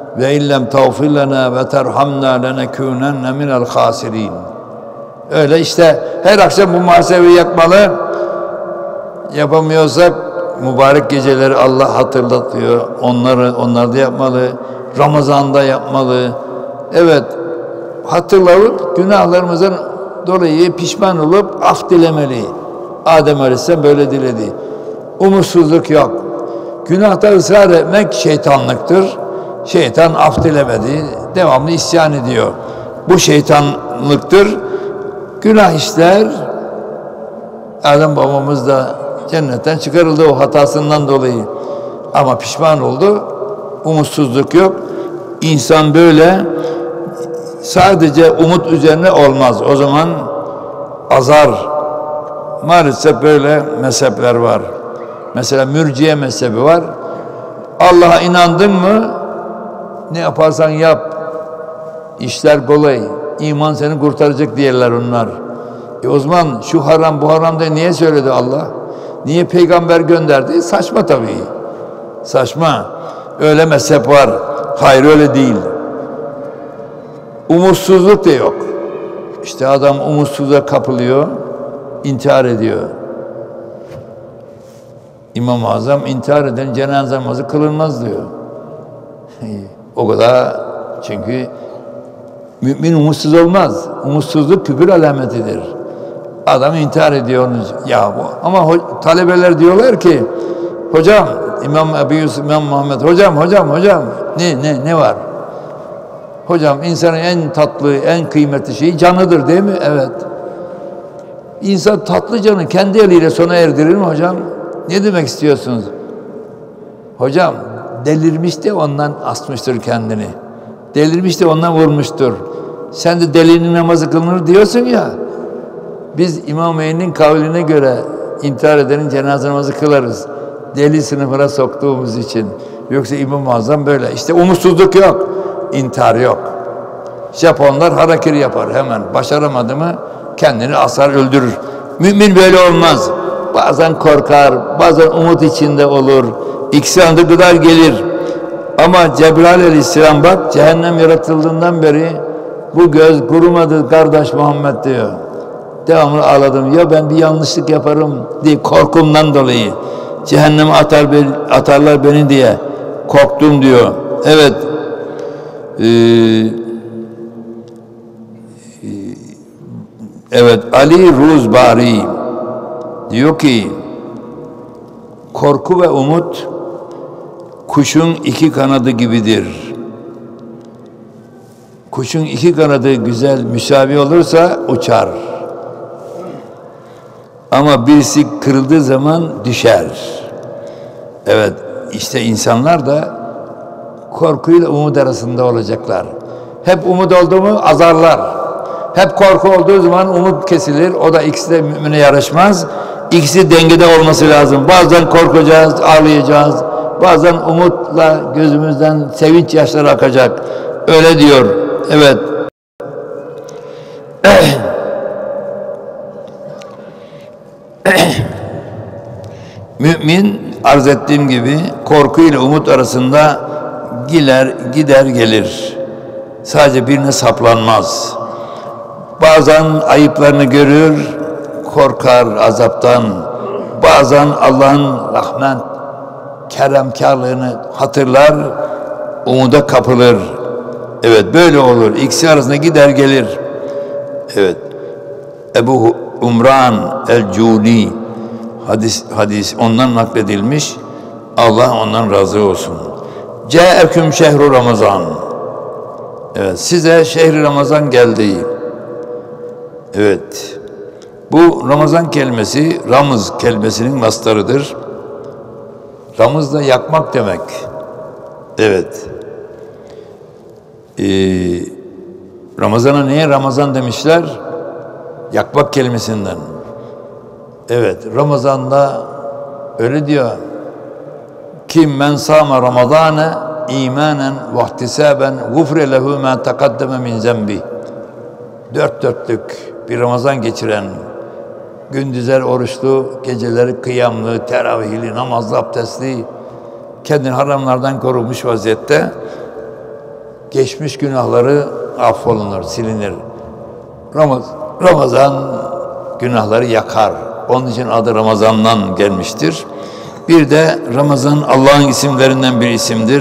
ve illem tağfir lena ve terhamna lenekûnenne minel hâsirîn. Öyle işte her akşam bu muhasebeyi yapmalı. Yapamıyorsak mübarek geceleri Allah hatırlatıyor. Onları onlar da yapmalı. Ramazan'da yapmalı. Evet, hatırlayıp günahlarımızın dolayı pişman olup af dilemeli. Adem Aleyhisselam böyle diledi. Umutsuzluk yok. Günahta ısrar etmek şeytanlıktır. Şeytan af dilemedi. Devamlı isyan ediyor. Bu şeytanlıktır. Günah işler. Adem babamız da cennetten çıkarıldı o hatasından dolayı. Ama pişman oldu. Umutsuzluk yok. İnsan böyle sadece umut üzerine olmaz. O zaman azar. Maalesef böyle mezhepler var. Mesela mürciye mezhebi var. Allah'a inandın mı ne yaparsan yap. İşler kolay. İman seni kurtaracak diyorlar onlar. E o zaman şu haram bu haram da niye söyledi Allah? Niye peygamber gönderdi? Saçma tabii. Saçma. Öyle mezhep var. Hayır öyle değil. Umutsuzluk da yok. İşte adam umutsuzluğa kapılıyor, intihar ediyor. İmam-ı Azam intihar eden cenaze namazı kılınmaz diyor. O kadar çünkü mümin umutsuz olmaz. Umutsuzluk küfür alametidir. Adam intihar ediyor onun için. Ya bu. Ama ho- talebeler diyorlar ki hocam İmam Ebu Yusuf, İmam Muhammed hocam hocam hocam ne ne ne var? Hocam insanın en tatlı, en kıymetli şeyi canıdır değil mi? Evet. İnsan tatlı canı kendi eliyle sona erdirir mi hocam? Ne demek istiyorsunuz? Hocam delirmiş de ondan asmıştır kendini. Delirmiş de ondan vurmuştur. Sen de delinin namazı kılınır diyorsun ya. Biz İmam Eyn'in kavline göre intihar edenin cenaze namazı kılarız. Deli sınıfına soktuğumuz için. Yoksa İmam-ı Azam böyle. İşte umutsuzluk yok. İntihar yok. Japonlar harakiri yapar hemen. Başaramadı mı kendini asar öldürür. Mümin böyle olmaz. Bazen korkar, bazen umut içinde olur. İkisi anda gıdar gelir. Ama Cebrail Aleyhisselam bak cehennem yaratıldığından beri bu göz kurumadı kardeş Muhammed diyor. Devamlı ağladım. Ya ben bir yanlışlık yaparım diye korkumdan dolayı. Cehenneme atar, atarlar beni diye korktum diyor. Evet. Ee, evet Ali Ruzbari diyor ki korku ve umut kuşun iki kanadı gibidir. Kuşun iki kanadı güzel müsavi olursa uçar. Ama birisi kırıldığı zaman düşer. Evet, işte insanlar da korkuyla umut arasında olacaklar. Hep umut oldu mu azarlar. Hep korku olduğu zaman umut kesilir. O da ikisi de mümine yarışmaz. İkisi dengede olması lazım. Bazen korkacağız, ağlayacağız. Bazen umutla gözümüzden sevinç yaşları akacak. Öyle diyor. Evet. Mümin arz ettiğim gibi korku ile umut arasında gider, gider gelir. Sadece birine saplanmaz. Bazen ayıplarını görür, korkar azaptan. Bazen Allah'ın rahmet, keremkarlığını hatırlar, umuda kapılır. Evet böyle olur. İkisi arasında gider gelir. Evet. Ebu Umran el-Cuni hadis, hadis ondan nakledilmiş. Allah ondan razı olsun. Câeküm şehru Ramazan. Evet, size şehri Ramazan geldi. Evet. Bu Ramazan kelimesi Ramız kelimesinin mastarıdır. Ramız da yakmak demek. Evet. Ee, Ramazan'a niye Ramazan demişler? Yakmak kelimesinden. Evet, Ramazan'da öyle diyor. Kim men sâme Ramazâne imanen ve ihtisâben gufre lehu mâ tekaddeme min zembi. Dört dörtlük bir Ramazan geçiren, gündüzler oruçlu, geceleri kıyamlı, teravihli, namazlı, abdestli, kendini haramlardan korunmuş vaziyette geçmiş günahları affolunur, silinir. Ramazan günahları yakar. Onun için adı Ramazan'dan gelmiştir. Bir de Ramazan Allah'ın isimlerinden bir isimdir.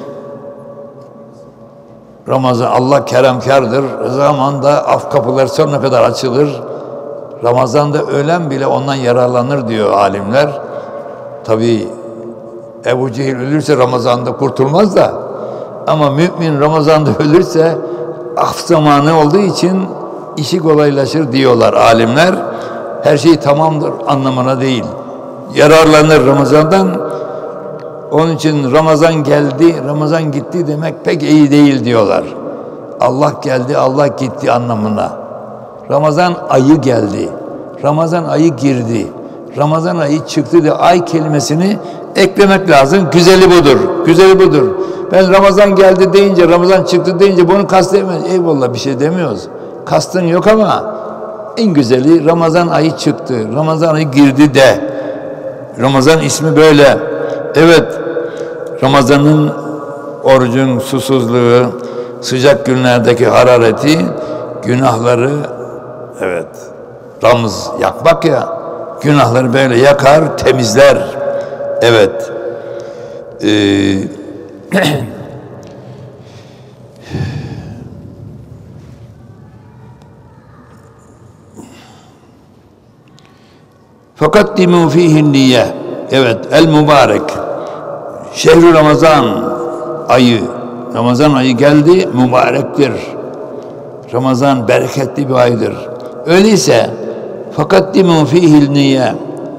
Ramazan, Allah keremkardır. Zamanda af kapıları sonuna kadar açılır. Ramazan'da ölen bile ondan yararlanır diyor alimler. Tabii Ebu Cehil ölürse Ramazan'da kurtulmaz da, ama mümin Ramazan'da ölürse af zamanı olduğu için işi kolaylaşır diyorlar alimler. Her şey tamamdır anlamına değil. Yararlanır Ramazan'dan. Onun için Ramazan geldi, Ramazan gitti demek pek iyi değil diyorlar. Allah geldi, Allah gitti anlamına. Ramazan ayı geldi. Ramazan ayı girdi. Ramazan ayı çıktı diye ay kelimesini eklemek lazım. Güzeli budur. Güzeli budur. Ben Ramazan geldi deyince, Ramazan çıktı deyince bunu kastedemez. Eyvallah bir şey demiyoruz. Kastın yok ama en güzeli Ramazan ayı çıktı. Ramazan ayı girdi de. Ramazan ismi böyle. Evet. Ramazan'ın orucun susuzluğu, sıcak günlerdeki harareti, günahları, evet, Ramız yakmak ya, günahları böyle yakar, temizler. Evet. Ee, fakat dimu fihin niye. Evet, el mübarek. Şehr-i Ramazan ayı, Ramazan ayı geldi, mübarektir. Ramazan bereketli bir aydır. Öyleyse fakat dimu fihil niye.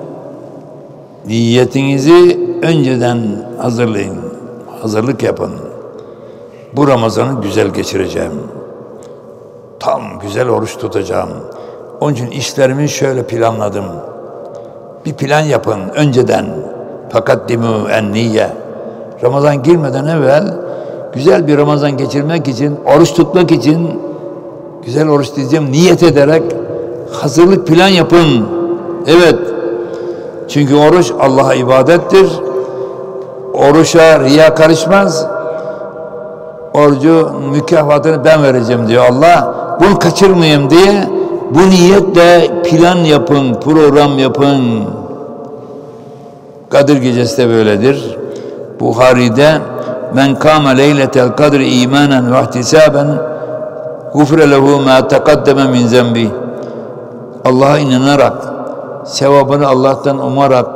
Niyetinizi önceden hazırlayın. Hazırlık yapın. Bu Ramazan'ı güzel geçireceğim. Tam güzel oruç tutacağım. Onun için işlerimi şöyle planladım. Bir plan yapın önceden. Fakat dimu en niye. Ramazan girmeden evvel güzel bir Ramazan geçirmek için, oruç tutmak için, güzel oruç diyeceğim, niyet ederek hazırlık plan yapın. Evet. Çünkü oruç Allah'a ibadettir. Oruça riya karışmaz. Orucu mükafatını ben vereceğim diyor Allah. Bunu kaçırmayayım diye bu niyetle plan yapın, program yapın. Kadir gecesi de böyledir. Buhari'de men kâme leyletel kadri imanen ve ihtisaben gufre lehu ma taqaddeme min zembi. Allah'a inanarak, sevabını Allah'tan umarak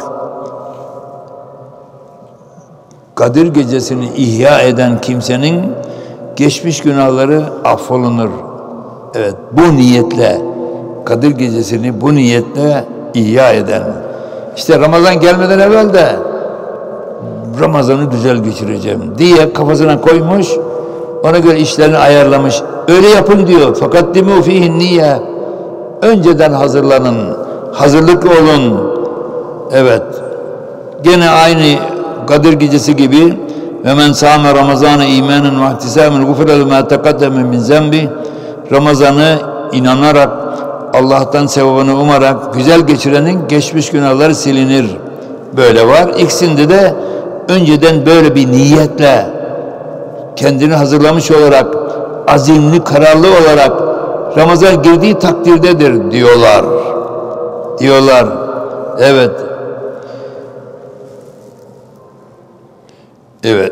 Kadir gecesini ihya eden kimsenin geçmiş günahları affolunur. Evet, bu niyetle Kadir gecesini bu niyetle ihya eden. İşte Ramazan gelmeden evvel de Ramazan'ı güzel geçireceğim diye kafasına koymuş, ona göre işlerini ayarlamış. Öyle yapın diyor. Fakat dimu fihin niye. Önceden hazırlanın. Hazırlıklı olun. Evet. Gene aynı Kadir gecesi gibi ve men sâme Ramazan'ı imanen ve ihtisâmen gufre lehu mâ teqaddeme min zembi. Ramazan'ı inanarak, Allah'tan sevabını umarak güzel geçirenin geçmiş günahları silinir. Böyle var. İkisinde de önceden böyle bir niyetle kendini hazırlamış olarak, azimli, kararlı olarak Ramazan girdiği takdirdedir diyorlar. Diyorlar. Evet. Evet.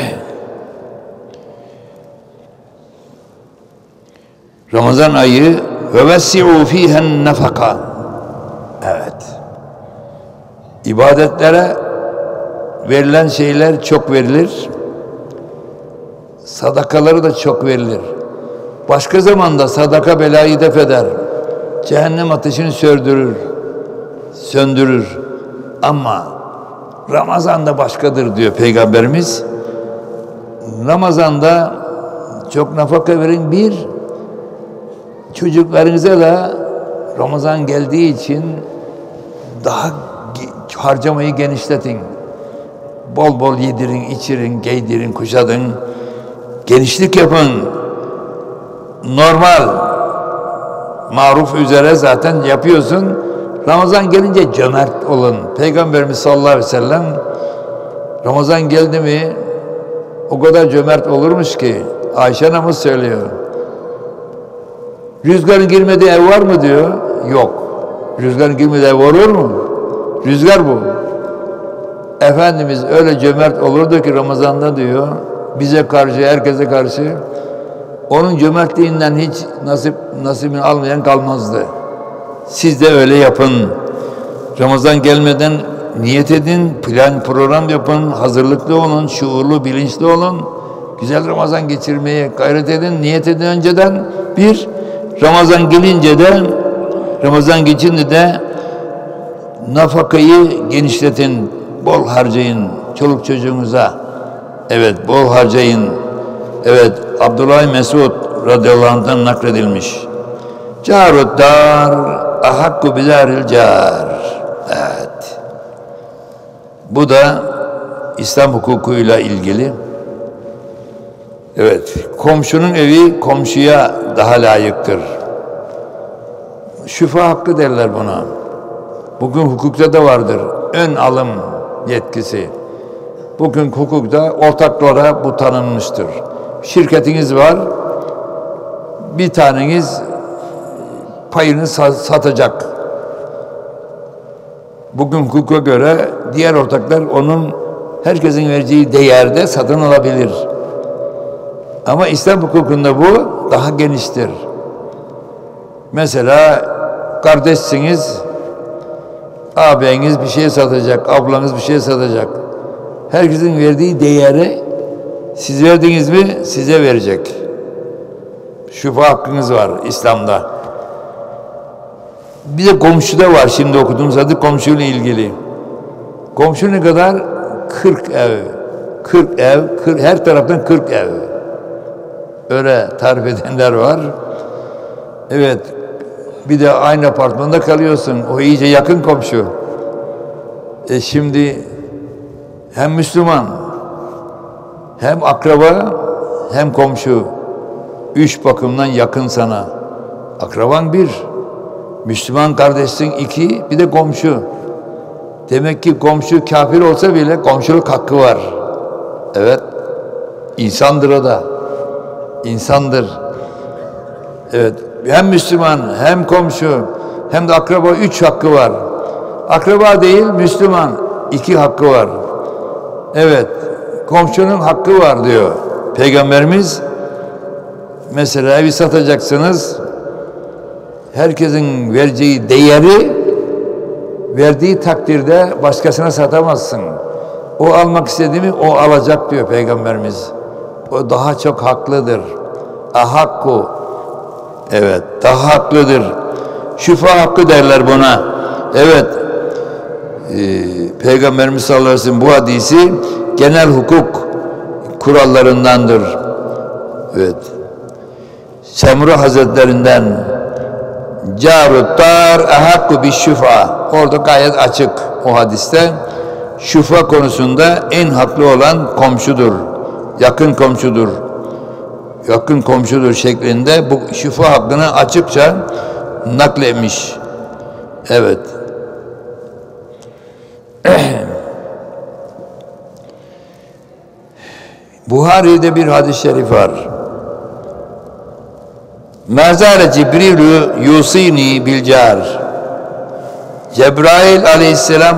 Ramazan ayı ve vessi'u fihen nefaka. Evet. İbadetlere verilen şeyler çok verilir. Sadakaları da çok verilir. Başka zamanda sadaka belayı def eder. Cehennem ateşini söndürür. Söndürür. Ama Ramazan'da başkadır diyor Peygamberimiz. Ramazan'da çok nafaka verin. Bir, çocuklarınıza da Ramazan geldiği için daha harcamayı genişletin. Bol bol yedirin, içirin, giydirin, kuşadın. Genişlik yapın. Normal, maruf üzere zaten yapıyorsun. Ramazan gelince cömert olun. Peygamberimiz sallallahu aleyhi ve sellem Ramazan geldi mi o kadar cömert olurmuş ki Ayşe anamız söylüyor. Rüzgarın girmediği ev var mı diyor. Yok. Rüzgarın girmediği ev olur mu? Rüzgar bu. Efendimiz öyle cömert olurdu ki Ramazan'da diyor, bize karşı, herkese karşı, onun cömertliğinden hiç nasip nasibini almayan kalmazdı. Siz de öyle yapın. Ramazan gelmeden niyet edin, plan program yapın, hazırlıklı olun, şuurlu, bilinçli olun. Güzel Ramazan geçirmeye gayret edin, niyet edin önceden. Bir, Ramazan gelince de, Ramazan geçince de nafakayı genişletin, bol harcayın çoluk çocuğunuza. Evet, bol harcayın. Evet, Abdullah Mesud radıyallahu anh'tan nakledilmiş. Carud dar ahakku bizaril car. Evet. Bu da İslam hukukuyla ilgili. Evet, komşunun evi komşuya daha layıktır. Şüfa hakkı derler buna. Bugün hukukta da vardır. Ön alım yetkisi. Bugün hukukta ortaklara bu tanınmıştır. Şirketiniz var. Bir taneniz payını satacak. Bugün hukuka göre diğer ortaklar onun herkesin vereceği değerde satın alabilir. Ama İslam hukukunda bu daha geniştir. Mesela kardeşsiniz, ağabeyiniz bir şey satacak, ablanız bir şey satacak. Herkesin verdiği değeri siz verdiniz mi size verecek. Şüfa hakkınız var İslam'da. Bir de komşuda var, şimdi okuduğumuz adı komşuyla ilgili. Komşu ne kadar? kırk ev. kırk ev, kırk, her taraftan kırk ev. Öyle tarif edenler var. Evet, bir de aynı apartmanda kalıyorsun. O iyice yakın komşu. E şimdi hem Müslüman, hem akraba, hem komşu. Üç bakımdan yakın sana. Akraban bir, Müslüman kardeşsin iki, bir de komşu. Demek ki komşu kafir olsa bile komşuluk hakkı var. Evet, insandır o da. İnsandır. Evet, hem Müslüman, hem komşu, hem de akraba üç hakkı var. Akraba değil, Müslüman iki hakkı var. Evet, komşunun hakkı var diyor Peygamberimiz. Mesela evi satacaksınız, herkesin vereceği değeri verdiği takdirde başkasına satamazsın. O almak istediğimi o alacak diyor Peygamberimiz. O daha çok haklıdır. Ahakku. Evet, daha haklıdır. Şüfa hakkı derler buna. Evet, e, Peygamberimiz sallallahu aleyhi ve sellem bu hadisi genel hukuk kurallarındandır. Evet. Semra Hazretlerinden Caruttar ahakku bi şüfa. Orada gayet açık o hadiste. Şüfa konusunda en haklı olan komşudur. Yakın komşudur. Yakın komşudur şeklinde bu şüfa hakkını açıkça nakletmiş. Evet. Buhari'de bir hadis-i şerif var. Mezare Cibrilü yusini bil car. Cebrail aleyhisselam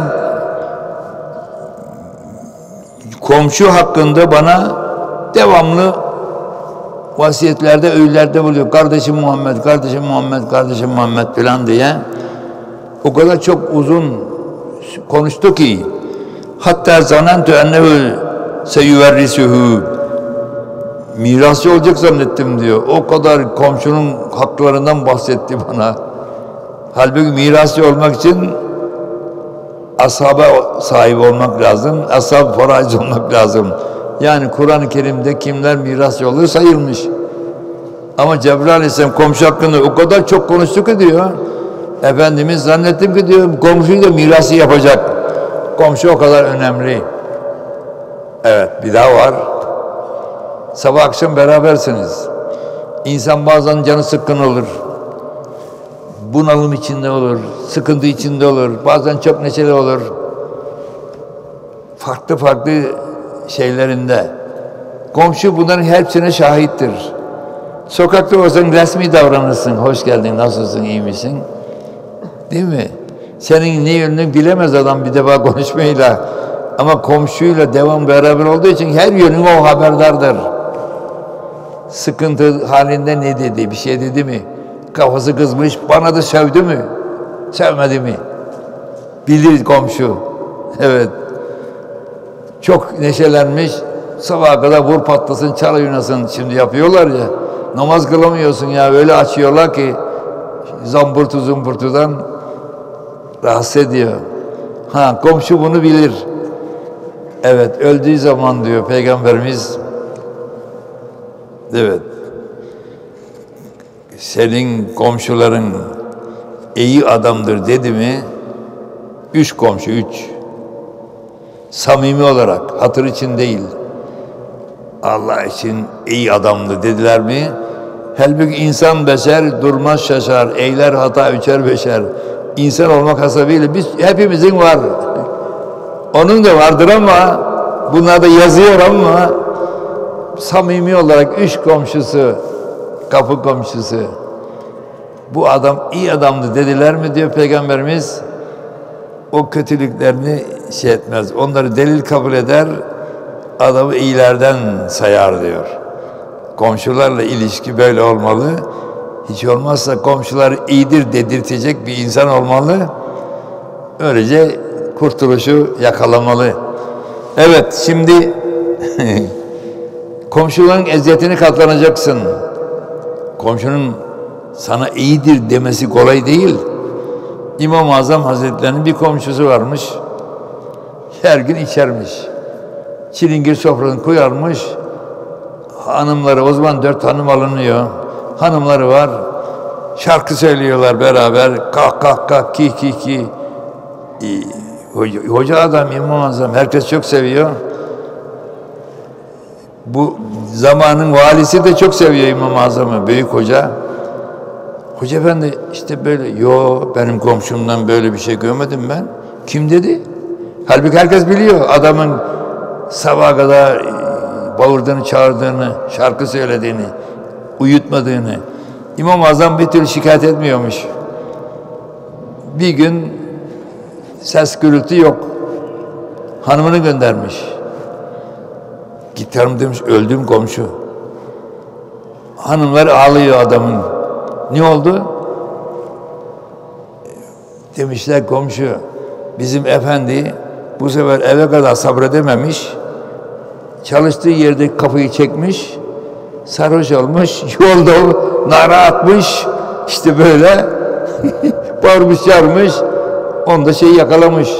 komşu hakkında bana devamlı vasiyetlerde, öğütlerde buluyor. Kardeşim Muhammed, kardeşim Muhammed, kardeşim Muhammed falan diye. O kadar çok uzun konuştu ki hatta zanentu ennehu seyüverrisuhu, mirasçı olacak zannettim diyor. O kadar komşunun haklarından bahsetti bana. Halbuki mirasçı olmak için ashaba sahibi olmak lazım, ashab faraiz olmak lazım. Yani Kur'an-ı Kerim'de kimler mirasçı olur sayılmış. Ama Cebrail Aleyhisselam komşu hakkında o kadar çok konuştu ki diyor. Efendimiz zannettim ki diyor komşuyu da mirası yapacak. Komşu o kadar önemli. Evet, bir daha var. Sabah akşam berabersiniz. İnsan bazen canı sıkkın olur. Bunalım içinde olur, sıkıntı içinde olur. Bazen çok neşeli olur. Farklı farklı şeylerinde. Komşu bunların hepsine şahittir. Sokakta olsan resmi davranırsın. Hoş geldin, nasılsın, iyi misin? Değil mi? Senin ne yönünü bilemez adam bir defa konuşmayla. Ama komşuyla devam beraber olduğu için her yönün o haberdardır. Sıkıntı halinde ne dedi, bir şey dedi mi? Kafası kızmış, bana da sövdü mü? Sevmedi mi? Bilir komşu. Evet. Çok neşelenmiş, sabaha kadar vur patlasın, çal oynasın şimdi yapıyorlar ya. Namaz kılamıyorsun ya, öyle açıyorlar ki zambırtı zımbırtıdan rahatsız ediyor. Ha, komşu bunu bilir. Evet, öldüğü zaman diyor Peygamberimiz, evet, senin komşuların iyi adamdır dedi mi, üç komşu, üç, samimi olarak, hatır için değil, Allah için iyi adamdı dediler mi, halbuki insan beşer, durmaz şaşar, eyler hata üçer beşer, insan olmak hasebiyle biz hepimizin var. Onun da vardır ama bunlar da yazıyor ama samimi olarak üç komşusu, kapı komşusu, bu adam iyi adamdı dediler mi diyor Peygamberimiz, o kötülüklerini şey etmez. Onları delil kabul eder, adamı iyilerden sayar diyor. Komşularla ilişki böyle olmalı. Hiç olmazsa komşular iyidir dedirtecek bir insan olmalı. Öylece kurtuluşu yakalamalı. Evet, şimdi komşuların eziyetini katlanacaksın. Komşunun sana iyidir demesi kolay değil. İmam-ı Azam Hazretleri'nin bir komşusu varmış. Her gün içermiş. Çilingir sofrasını koyarmış. Hanımları, o zaman dört hanım alınıyor. Hanımları var. Şarkı söylüyorlar beraber. Kalk kalk kalk, ki ki ki. Hoca, hoca adam, İmam Azam, herkes çok seviyor. Bu zamanın valisi de çok seviyor İmam Azam'ı, büyük hoca. Hoca efendi işte böyle, yo benim komşumdan böyle bir şey görmedim ben. Kim dedi? Halbuki herkes biliyor adamın sabaha kadar bağırdığını, çağırdığını, şarkı söylediğini, uyutmadığını. İmam Azam bir türlü şikayet etmiyormuş. Bir gün ses gürültü yok. Hanımını göndermiş. Gitarım demiş, öldüm komşu. Hanımlar ağlıyor adamın. Ne oldu? Demişler komşu, bizim efendi bu sefer eve kadar sabredememiş. Çalıştığı yerde kapıyı çekmiş. Sarhoş olmuş. Yolda nara atmış. İşte böyle bağırmış çağırmış. Onda şeyi yakalamış.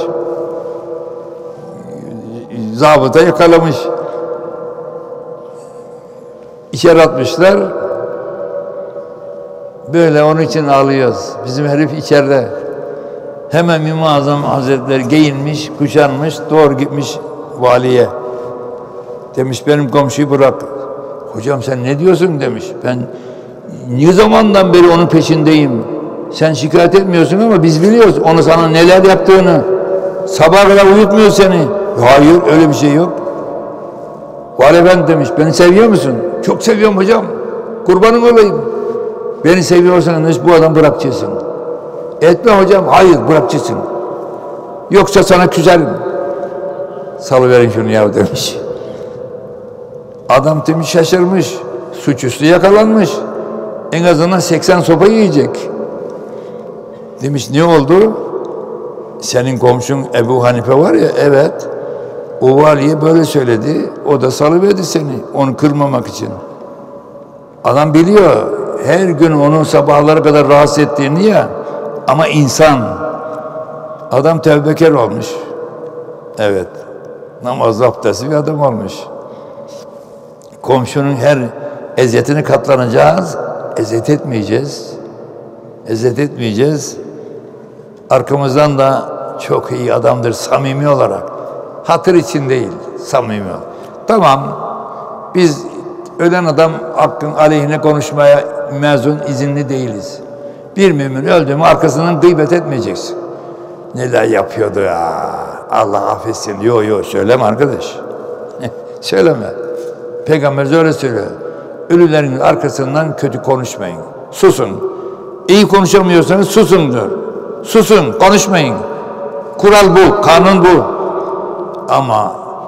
Zabıta yakalamış. İçeri atmışlar. Böyle onun için ağlıyoruz. Bizim herif içeride. Hemen İmam-ı Azam Hazretleri giyinmiş, kuşanmış, doğru gitmiş valiye. Demiş benim komşuyu bırak. Hocam sen ne diyorsun demiş. Ben ne zamandan beri onun peşindeyim. Sen şikayet etmiyorsun ama biz biliyoruz onu sana neler yaptığını. Sabaha kadar uyutmuyor seni. Hayır, öyle bir şey yok. Vali efendi demiş, beni seviyor musun? Çok seviyorum hocam. Kurbanın olayım. Beni seviyorsan bu adam bırakacaksın. Etme hocam. Hayır, bırakacaksın. Yoksa sana küserim. Salıverin şunu ya demiş. Adam demiş şaşırmış. Suçüstü yakalanmış. En azından seksen sopa yiyecek. Demiş ne oldu? Senin komşun Ebu Hanife var ya, evet. O valiye böyle söyledi. O da salıverdi seni. Onu kırmamak için. Adam biliyor. Her gün onun sabahlara kadar rahatsız ettiğini ya. Ama insan. Adam tevbekar olmuş. Evet. Namaz abdesti bir adam olmuş. Komşunun her eziyetini katlanacağız. Eziyet etmeyeceğiz. Eziyet etmeyeceğiz. Arkamızdan da çok iyi adamdır samimi olarak. Hatır için değil, samimi. Tamam, biz ölen adam hakkın aleyhine konuşmaya mezun, izinli değiliz. Bir mümin öldü mü arkasından gıybet etmeyeceksin. Neler yapıyordu ya, Allah affetsin. Yo yo söyleme arkadaş. Söyleme. Peygamberimiz öyle söylüyor. Ölülerin arkasından kötü konuşmayın. Susun. İyi konuşamıyorsanız susun diyor. Susun, konuşmayın. Kural bu, kanun bu. Ama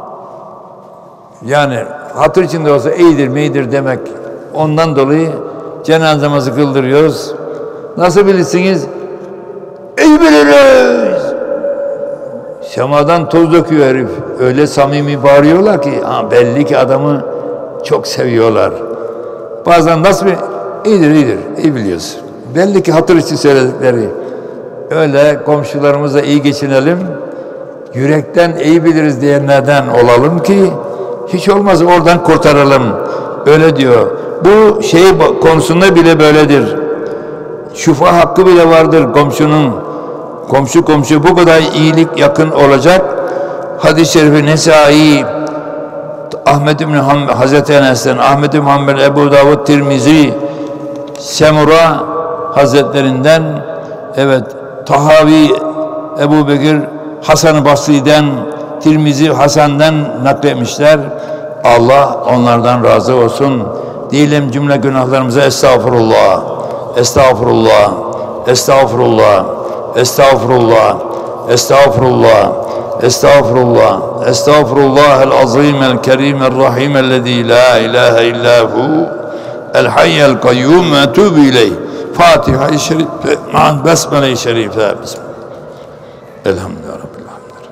yani hatır içinde olsa iyidir, meydir demek. Ondan dolayı cenazemizi kıldırıyoruz. Nasıl bilirsiniz? İyi biliriz. Semadan toz döküyor herif. Öyle samimi bağırıyorlar ki ha, belli ki adamı çok seviyorlar. Bazen nasıl bir iyidir, iyidir, iyi biliyoruz. Belli ki hatır için söyledikleri. Öyle komşularımızla iyi geçinelim. Yürekten iyi biliriz diyenlerden olalım ki hiç olmazsa oradan kurtaralım. Öyle diyor. Bu şey konusunda bile böyledir. Şufa hakkı bile vardır komşunun. Komşu komşu bu kadar iyilik yakın olacak. Hadis-i şerifi Nesai, Ahmed İbn Hanbel, Hazreti Enes'ten, Ahmed İbn Hanbel, Ebu Davud, Tirmizi, Semura Hazretlerinden, evet, Tahavi, Ebu Bekir, Hasan-ı Basri'den, Tirmizi Hasan'dan nakletmişler. Allah onlardan razı olsun. Diyelim cümle günahlarımıza estağfurullah, estağfurullah, estağfurullah, estağfurullah, estağfurullah, estağfurullah, estağfurullah el-azim el-kerim el-rahim ellezî la ilahe illâhu el-hayyel kayyum ve etûbü ileyh. Fatiha-i Şerife, ma'al Besmele-i Şerife. Elhamdülillah Rabbil alemin.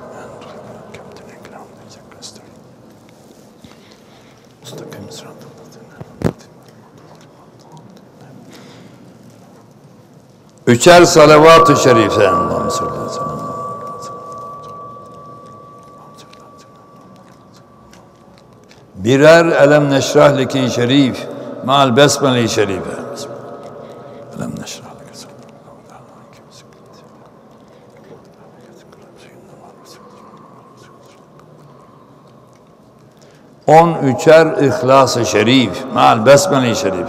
Üçer salavat-ı şerife. Birer elem neşrah leki şerif ma'al besmele-i şerife. Elem neşrah leki. On üçer İhlas-ı Şerif ma'al besmele-i şerife.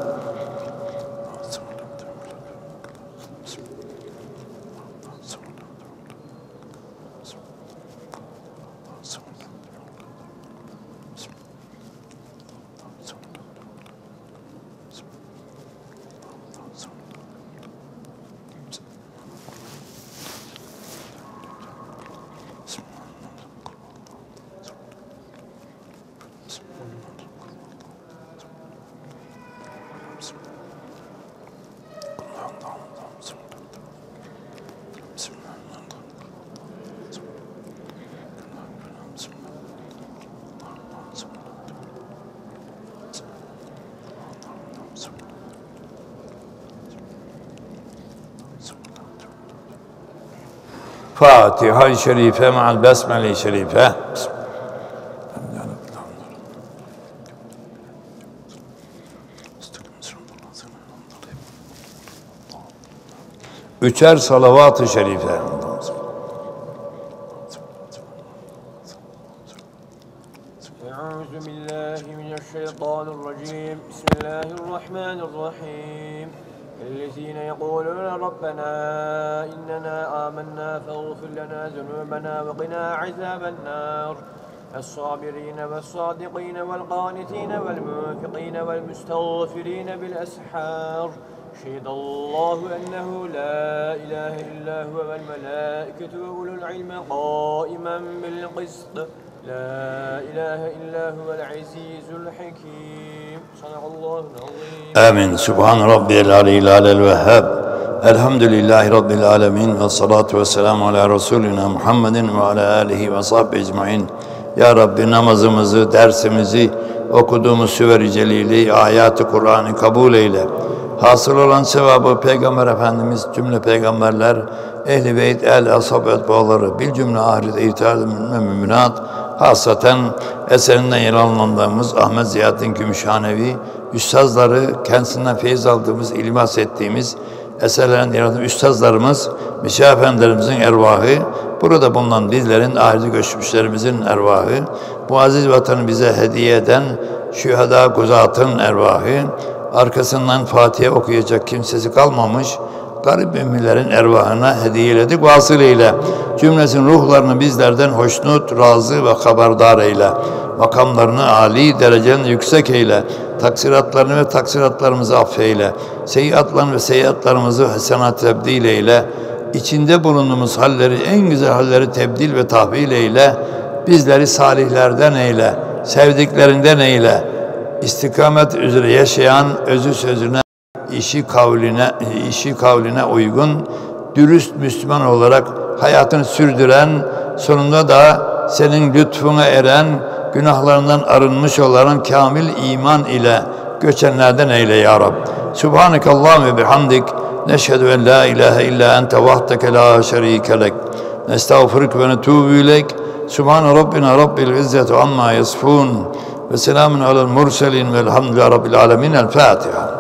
Fatiha-i Şerife ma'al Besmele-i Şerife. Üçer salavat-ı şerife. Euzubillahimineşşeytanirracim. Bismillahirrahmanirrahim. الذين يقولون ربنا إننا آمنا فاغفر لنا ذنوبنا وقنا عذاب النار الصابرين والصادقين والقانتين والمنفقين والمستغفرين بالأسحار شهد الله أنه لا إله إلا هو والملائكة وأولو العلم قائما بالقسط لا إله إلا هو العزيز الحكيم صدق الله العظيم. آمين. Subhan Rabbiyel Aliyyil Alel Vehhab. Elhamdülillahi Rabbil Alemin ve salatu ve selamu ala Resulina Muhammedin ve ala alihi ve sahbihi ecmain. Ya Rabbi namazımızı, dersimizi, okuduğumuz Süver-i Celili, ayat-ı Kur'an'ı kabul eyle. Hasıl olan sevabı Peygamber Efendimiz, cümle peygamberler, ehl-i beyt, el, ashab, etbaları, bil cümle ahirete itaat ve müminat, hasaten eserinden yer alındığımız Ahmet Ziyaddin Gümüşhanevi, üstazları, kendisinden feyiz aldığımız, ilmas ettiğimiz eserlerin yaratılan üstazlarımız, Meşayih Efendilerimizin ervahı, burada bulunan bizlerin, ahirete göçmüşlerimizin ervahı, bu aziz vatanı bize hediye eden şühedâ kuzatın ervahı, arkasından Fatiha okuyacak kimsesi kalmamış, garip ümmilerin ervahına hediyeledik. Vasıl eyle. Cümlesin ruhlarını bizlerden hoşnut, razı ve haberdar eyle. Makamlarını âli, derecelerini yüksek eyle. Taksiratlarını ve taksiratlarımızı affeyle. Seyyiatlarını ve seyyiatlarımızı hasenat tebdil eyle. İçinde bulunduğumuz halleri, en güzel halleri tebdil ve tahvil eyle. Bizleri salihlerden eyle. Sevdiklerinden eyle. İstikamet üzere yaşayan, özü sözüne, işi kavline, işi kavline uygun, dürüst Müslüman olarak hayatını sürdüren, sonunda da senin lütfuna eren, günahlarından arınmış olan kamil iman ile göçenlerden eyle ya Rab. Subhanekallahum ve bihamdik. Neşhedü en la ilahe illa ente vahdeke la şerike lek. Nestağfiruke ve netûbü ileyk. Subhane Rabbina Rabbil İzzeti amma yasifun. Ve selamun alel murselin velhamdülillahi Rabbil alemin. El Fatiha.